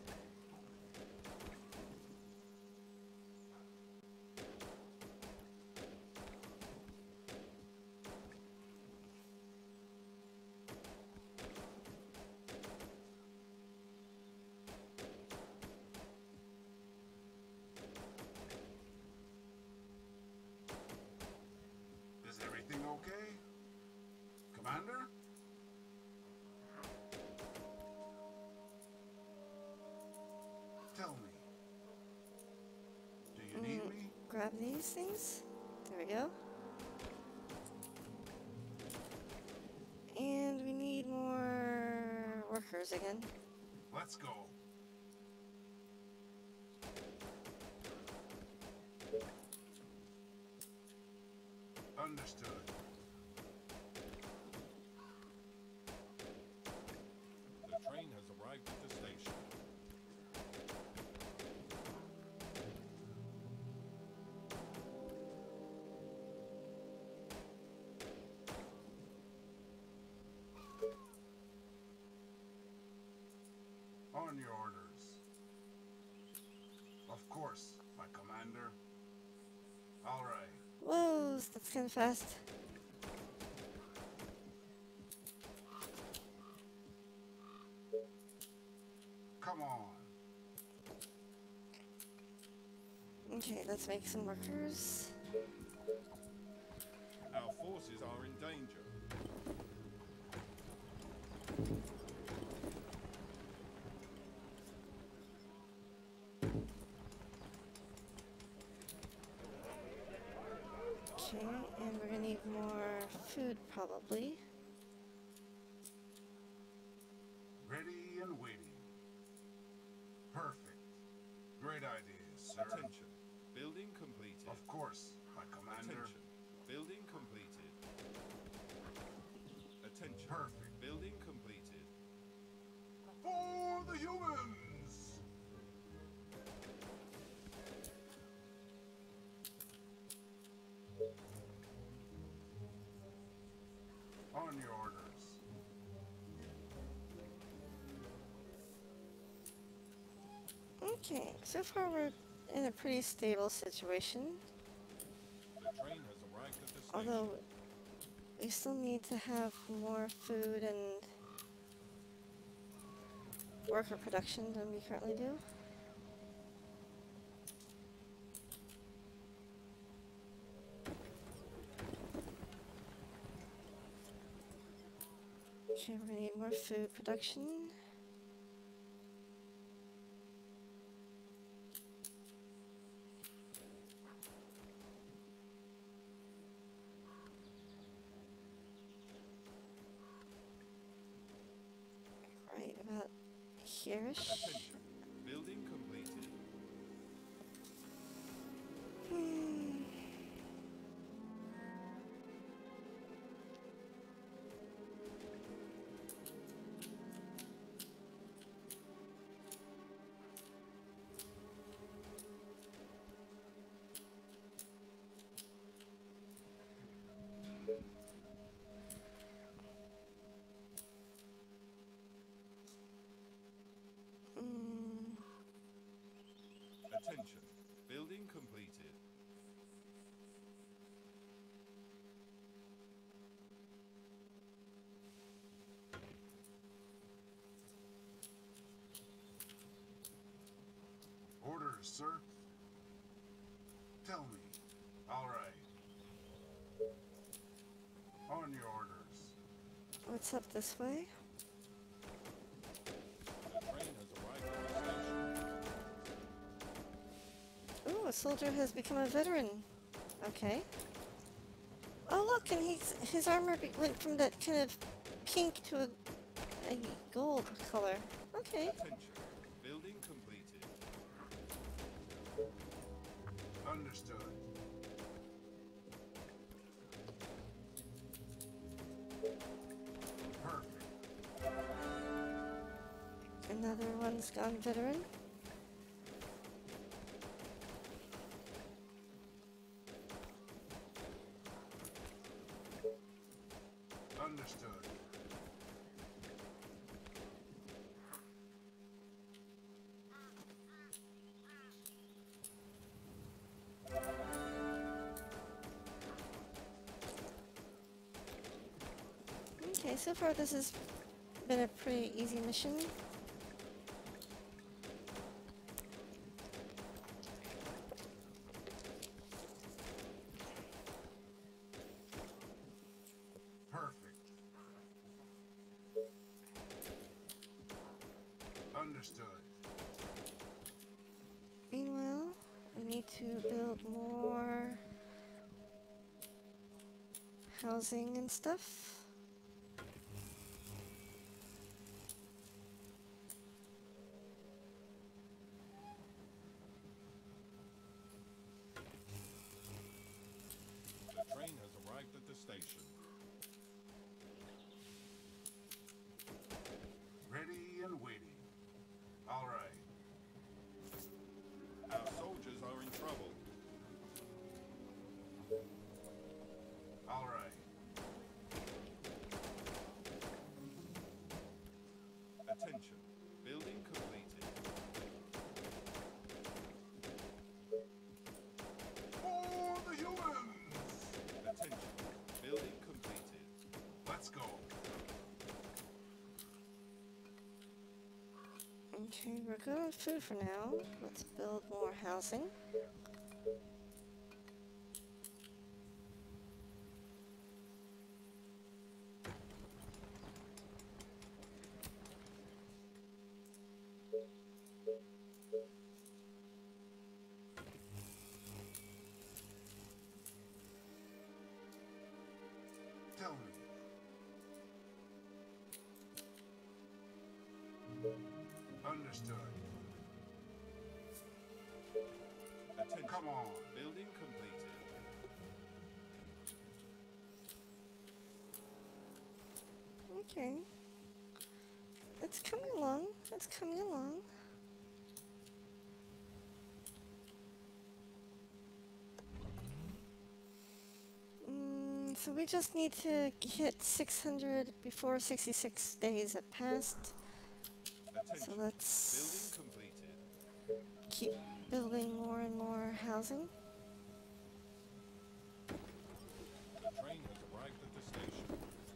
Is everything okay? Commander? Tell me. Do you need me? Grab these things. There we go. And we need more workers again. Let's go. Understood. The train has arrived at the station. On your orders. Of course, my commander. All right. Whoa, that's kind of fast. Come on. Okay, let's make some workers. Our forces are in danger. food, probably. Ready and waiting. Perfect. Great ideas, sir. Attention. Building completed. Of course, my commander. Attention. Building completed. Attention. Perfect. Building completed. For the humans! On your orders. Okay, so far we're in a pretty stable situation. The train has arrived at the station. Although we still need to have more food and worker production than we currently do. Okay, we're gonna need more food production. Right about here-ish. Attention. Building completed. Attention. Building completed. Orders, sir. Tell me. All right. On your orders. What's up this way? The train has arrived at the station. Ooh, a soldier has become a veteran. Okay. Oh look, and his armor went from that kind of pink to a gold color. Okay. Attention. Building completed. Understood. Perfect. Another one's gone veteran. Understood. Okay, so far this has been a pretty easy mission. Perfect. Understood. Meanwhile, we need to build more housing and stuff. The train has arrived at the station. Ready and waiting. All right. Our soldiers are in trouble. All right. Attention. Building completed. For the humans! Attention. Building completed. Let's go. Okay, we're good on food for now. Let's build more housing. Tell me. Understood. Attention. Come on. Building completed. Okay. It's coming along. It's coming along. So we just need to hit 600 before 66 days have passed. So Attention. let's Building completed. keep building more and more housing. The train has arrived at the station.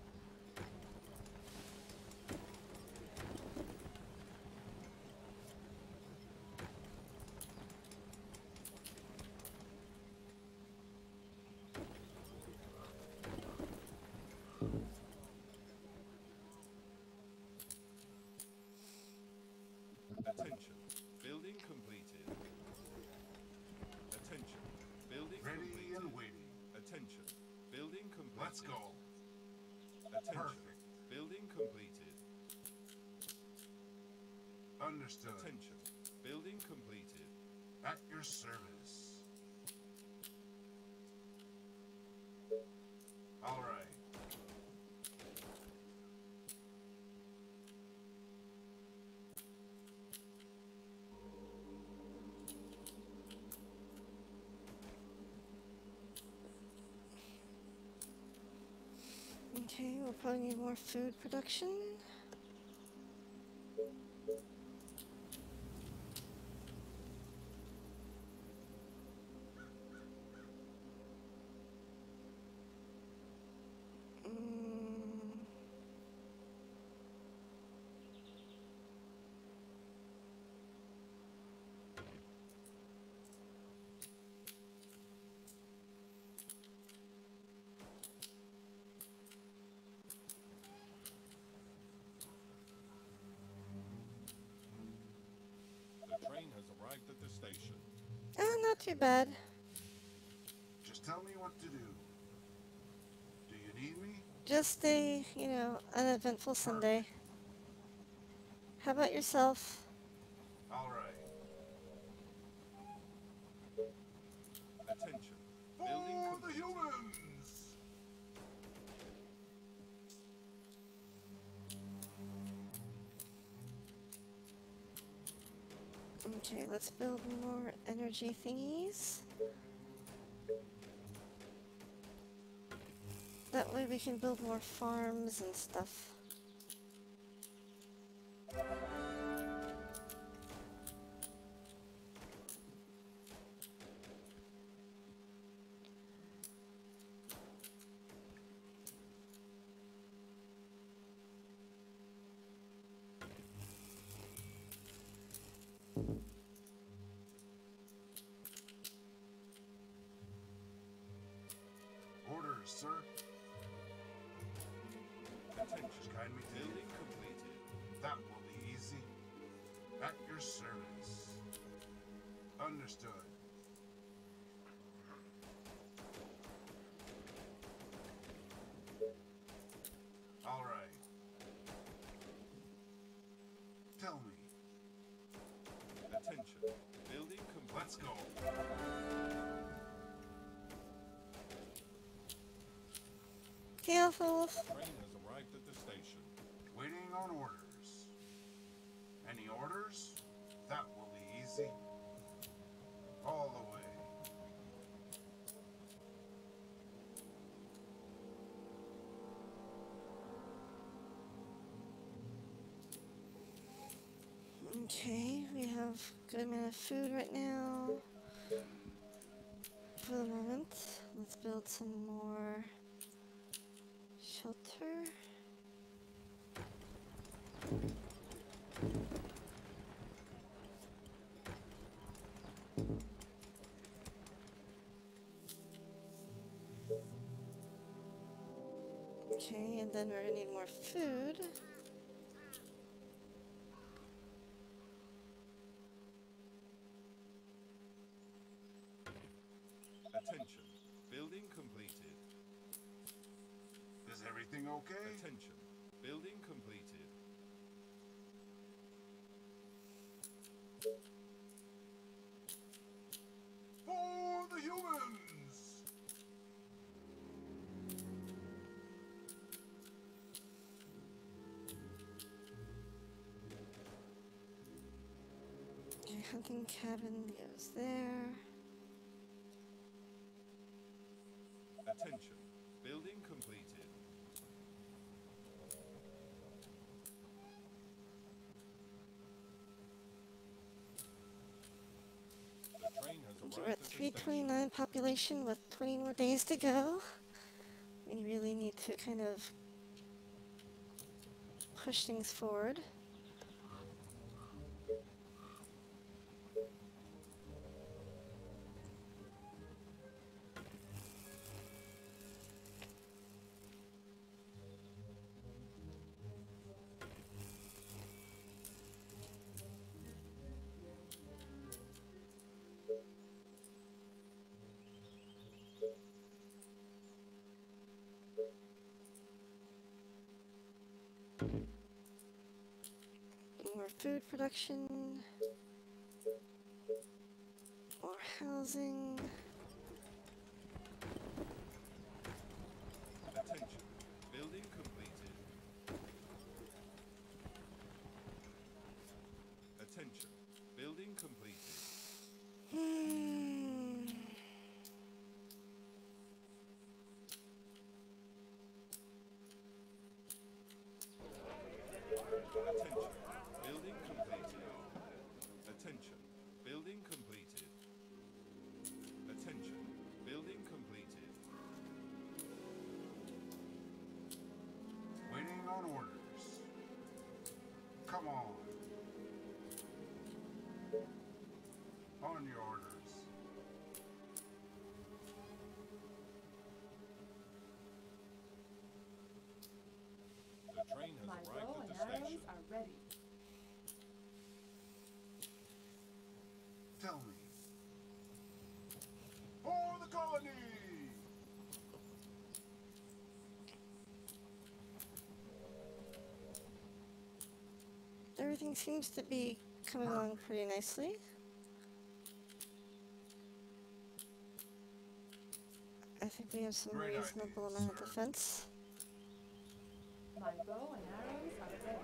Attention. Building completed. Attention. Building Ready completed. and waiting. Attention. Building completed. Let's go. Attention. Perfect. Building completed. Understood. Attention. Building completed. At your service. All right. Okay, we'll probably need more food production. The train has arrived at the station. Not too bad. Just tell me what to do. Do you need me? Just a, uneventful Sunday. How about yourself? All right. Attention. For Building the completed. humans! Okay, let's build more energy thingies. That way we can build more farms and stuff. Orders, sir. Attention. Just guide me to Building completed. That will be easy. At your service. Understood. All right. Tell me. Attention. Building completed. Let's go. Careful. The train has arrived at the station. Waiting on orders. Any orders? That will be easy. All the way. Okay, we have good amount of food right now. For the moment, let's build some more shelter. Okay, and then we're gonna need more food. Attention. Building completed. Is everything okay? Attention. Building completed. For the humans! Okay, hunting cabin goes there. Attention. Building completed. The train has Okay, we're arrived at at the station. 329 population with 20 more days to go. We really need to kind of push things forward. More food production, more housing. Attention. Building completed. Attention. Building completed. Attention. Building completed. Attention. Building completed. Attention. Building completed. Waiting on orders. Come on. On your orders. The train has My arrived bow at and the arrows station. are ready. Tell me. For the colony! Everything seems to be coming along pretty nicely. I think we have some Great reasonable idea, amount of sir. defense. My bow and arrows are ready.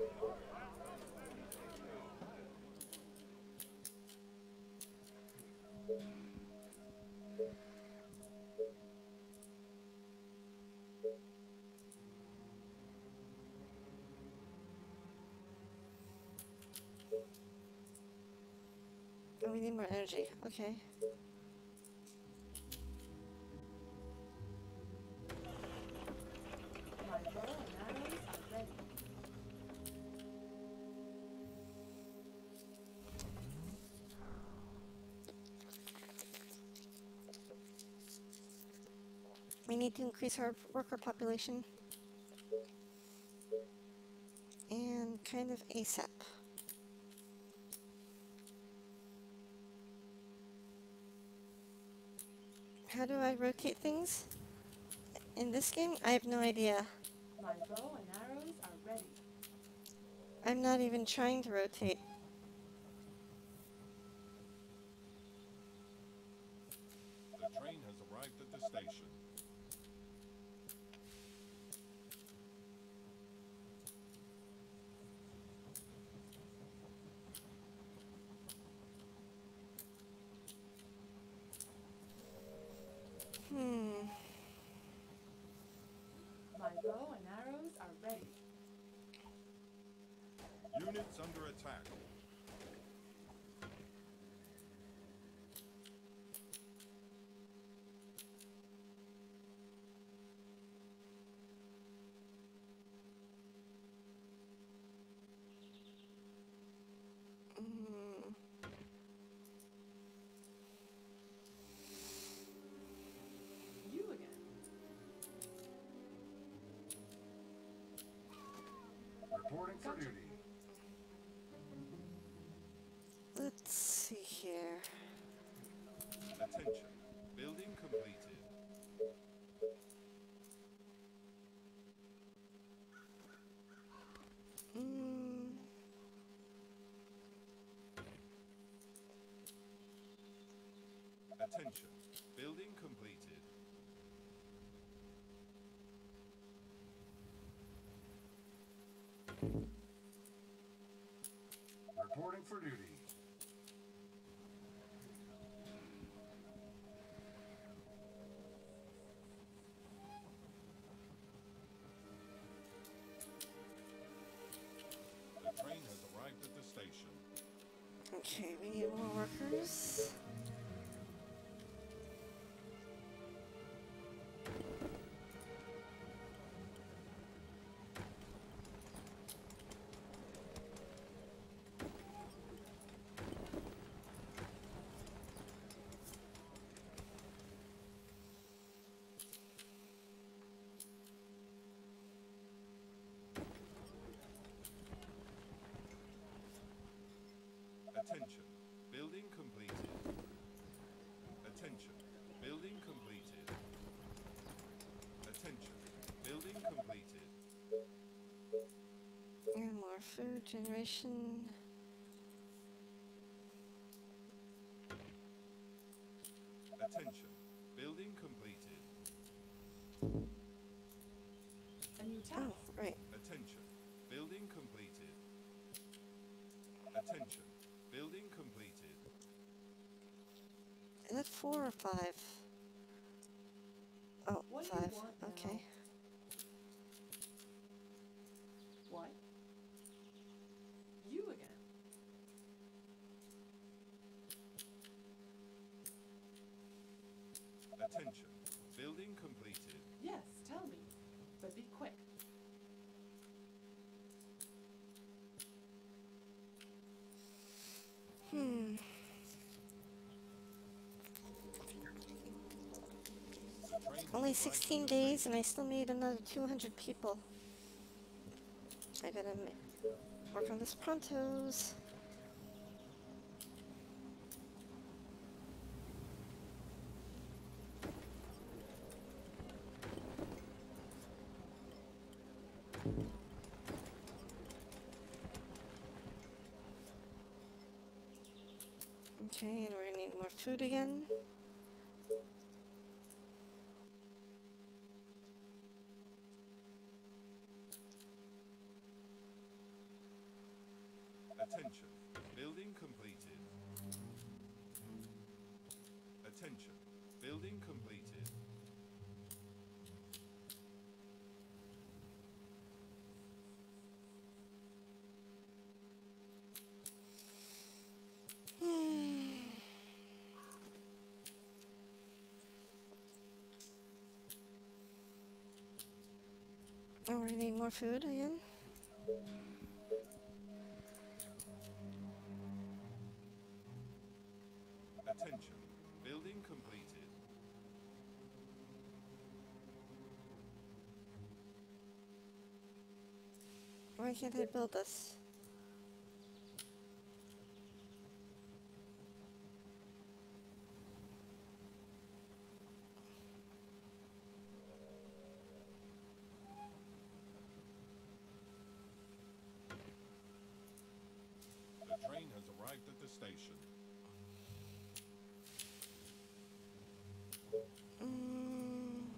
Oh, we need more energy. Okay. My bow and arrows are ready. We need to increase our worker population. And kind of ASAP. How do I rotate things? In this game, I have no idea. My bow and arrows are ready. I'm not even trying to rotate. The train has arrived at the station. My bow and arrows are ready. Units under attack. You again. Reporting for Gotcha. duty. Let's see here. Attention. Building completed. Attention. Building completed. Reporting for duty. The train has arrived at the station. Okay, we need more workers. Attention. Building completed. Attention. Building completed. Attention. Building completed. And more food generation. Attention. Building completed. A new task. Oh, right. Attention. Building completed. Attention. Building completed. Is that 4 or 5? Oh, What do 5. you want now? Okay. What? You again. Attention. Building completed. Yes, tell me. But be quick. The train has Only arrived 16 at the days station. and I still need another 200 people. I gotta work on this prontos. Okay, and we're gonna need more food again. Attention. Building completed. Attention. Building completed. Oh, we're gonna need more food again. Attention. Building completed. Why can't I build this? The train has arrived at the station. Mm.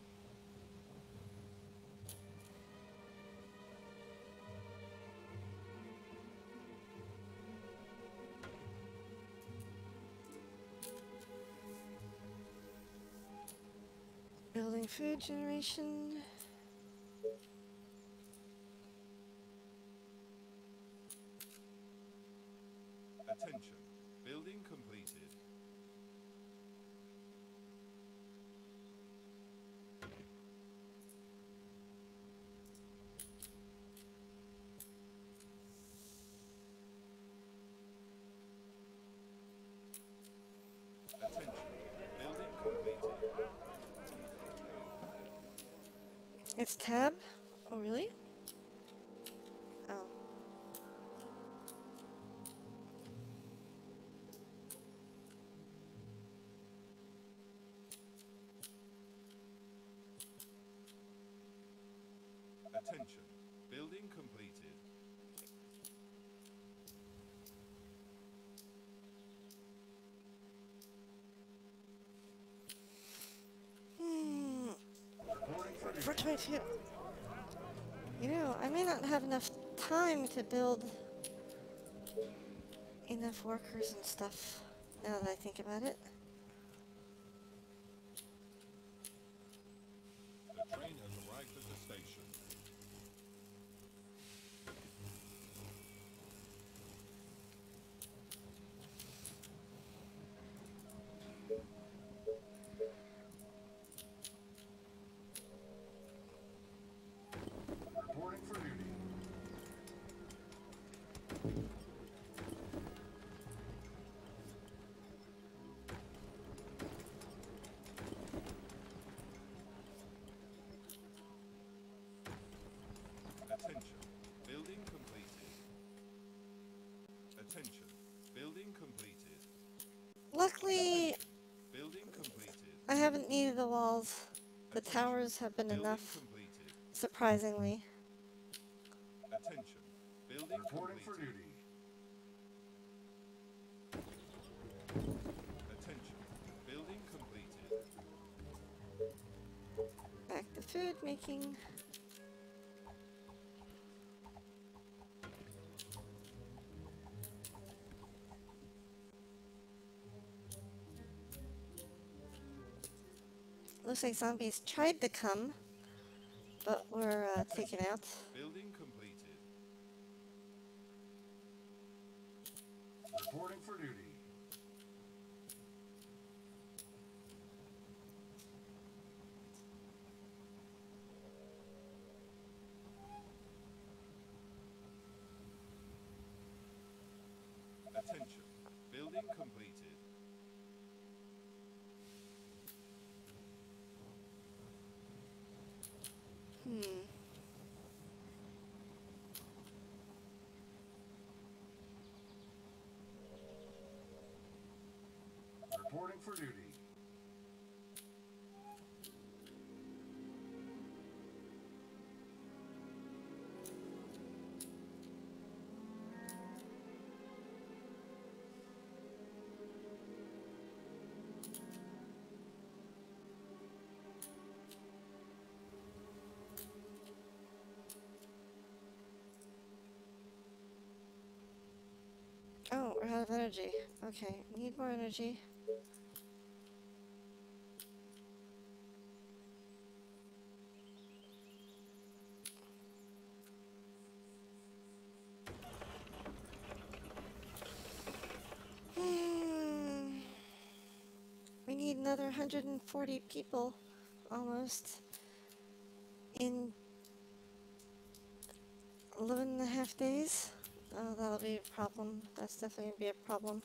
Building food generation. Attention. Building completed. Attention. Building completed. It's tab? Oh, really? Oh. Attention. Building completed. 422. You know, I may not have enough time to build enough workers and stuff, now that I think about it. The train has arrived at the station. Reporting for duty. Attention. Building completed. Attention. Building completed. Luckily, Building completed. I haven't needed the walls. The towers have been Building enough, completed. surprisingly. Attention. Building Reporting for completed. duty. Attention. Building completed. Back to food making. Looks like zombies tried to come, but were taken out. Building completed. Reporting for duty. Attention. Building completed. Reporting for duty. Oh, we're out of energy. Okay, need more energy. We need another 140 people, almost, in 11 and a half days. Oh, that'll be a problem. That's definitely going to be a problem.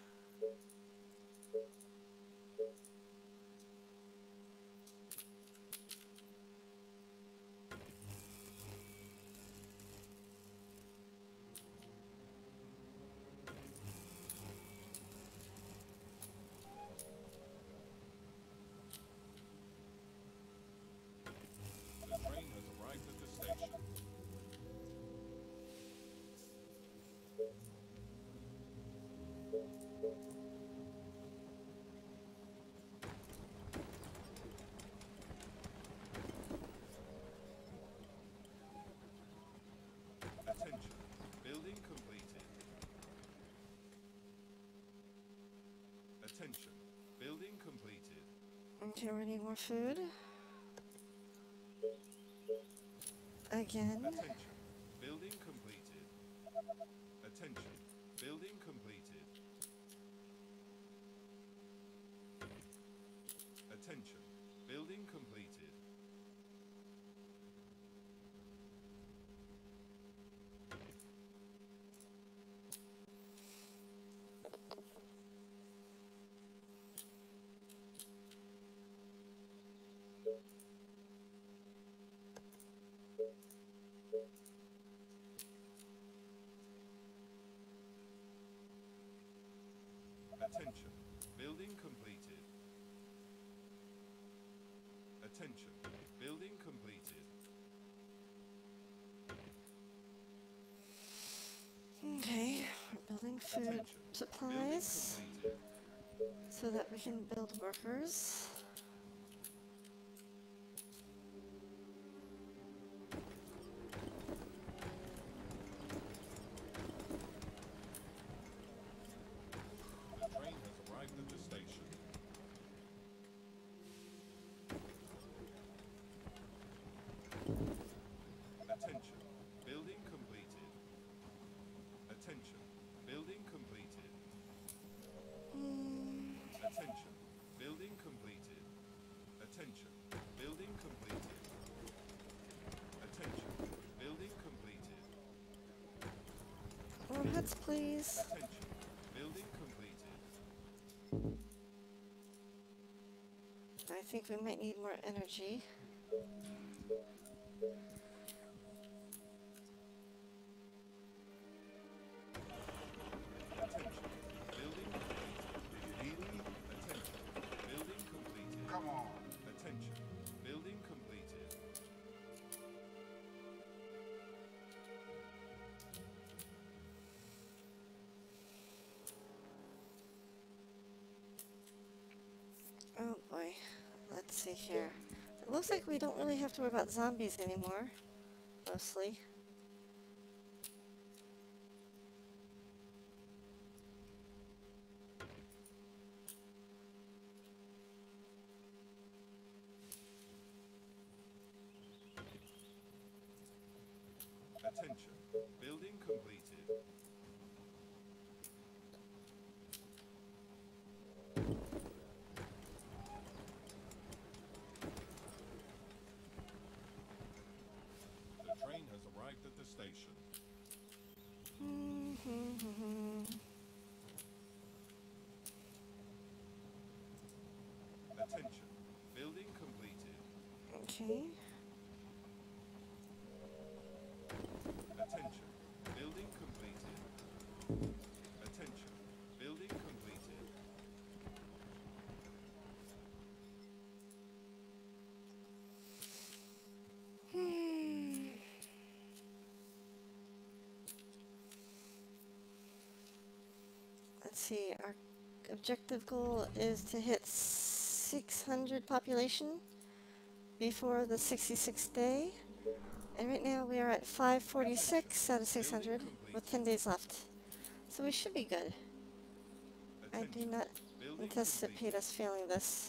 The train has arrived at the station. Attention. Building completed. Attention. Building completed. Okay, we need more food. Again. Attention. Building completed. Attention. Building completed. Attention. Building completed. Attention. Building completed. Attention. Building completed. Okay, we're building food Attention. supplies Building completed. so that we can build workers. Attention. Building completed. Attention. Building completed. Attention. Building completed. More huts, please. Attention. Building completed. I think we might need more energy. Attention. Building completed. Do you need me? Attention. Building completed. Come on. Attention. Building completed. Oh boy. Let's see here. It looks like we don't really have to worry about zombies anymore. Mostly. Attention. Building completed. The train has arrived at the station. Attention. Building completed. Okay. Attention. Building completed. Attention. Building completed. Let's see. Our objective goal is to hit 600 population before the 66th day. And right now we are at 546 out of 600 with 10 days left. So we should be good. I do Attention. not Building anticipate completed. us failing this.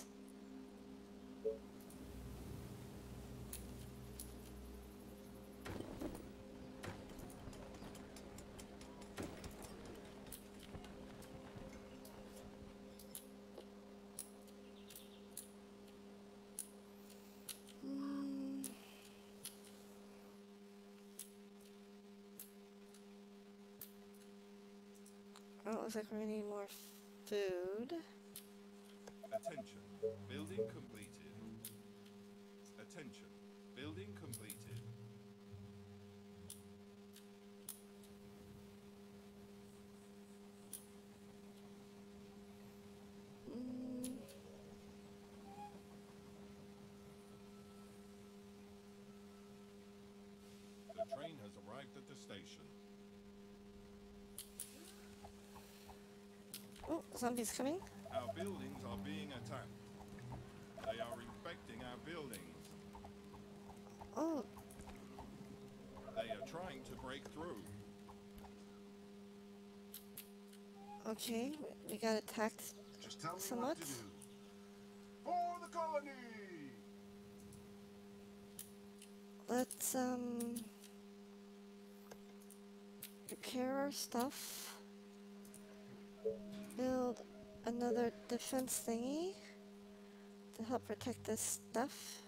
Oh, it looks like we're gonna need more food. Attention. Building completed. Attention. Building completed. The train has arrived at the station. Oh, zombies coming. Our buildings are being attacked. They are infecting our buildings. Oh, They are trying to break through. okay. We got attacked. Just tell me Somewhat. what to do. For the colony! Let's repair our stuff. Build another defense thingy to help protect this stuff.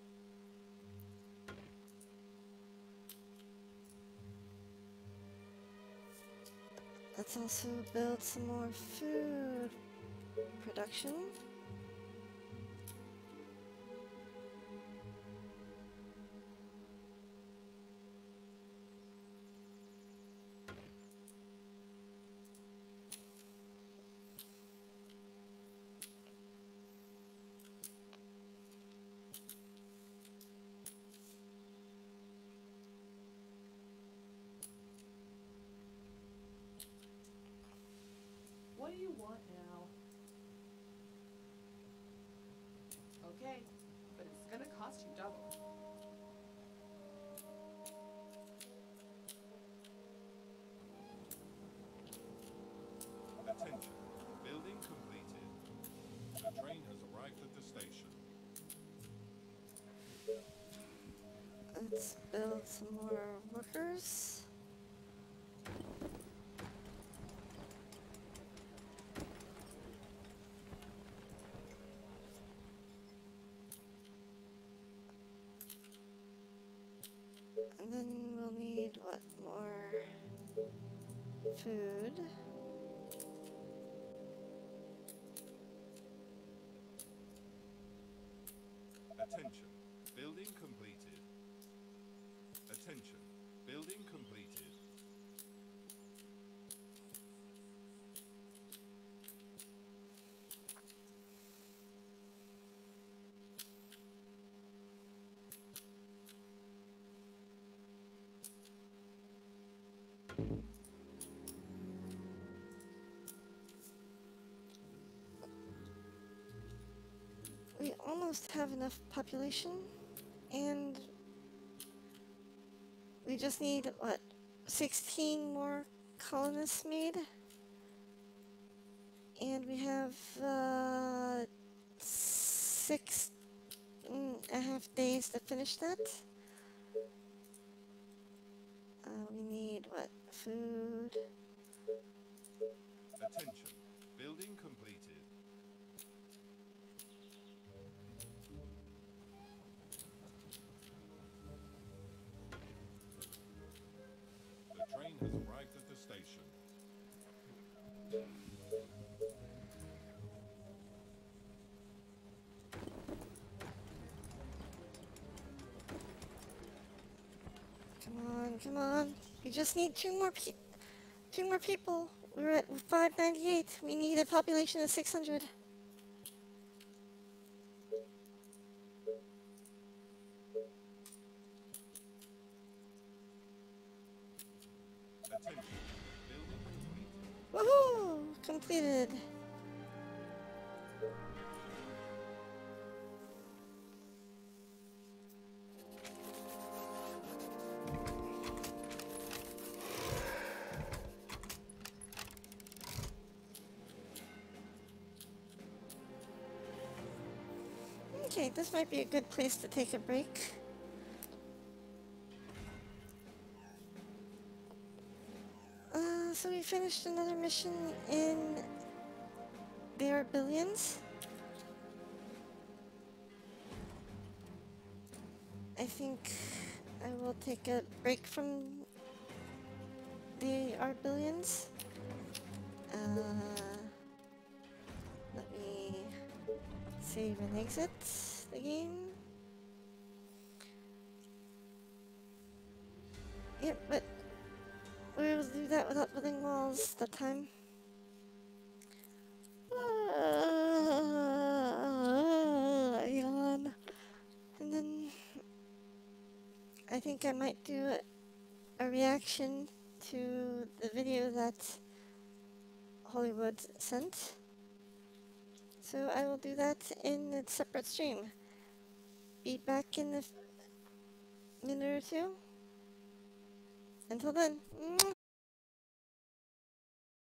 Let's also build some more food production. What do you want now? Okay, but it's gonna cost you double. Attention. Building completed. The train has arrived at the station. Let's build some more workers. And then we'll need, what, more food. Attention. Building completed. Attention. Building completed. We almost have enough population, and we just need, what, 16 more colonists made? And we have 6.5 days to finish that. We need, what, food? Attention. Building completed. The train has arrived at the station. Come on, come on. We just need two more people. We're at 598. We need a population of 600. Attention. Building complete. Woohoo! Completed. Okay, this might be a good place to take a break. So we finished another mission in the Arbillions. I think I will take a break from the Arbillions. Let me save and exit the game. Yep, but we'll do that without building walls that time. Yawn. And then I think I might do a reaction to the video that Hollywood sent. So I will do that in a separate stream. Be back in a minute or two. Until then.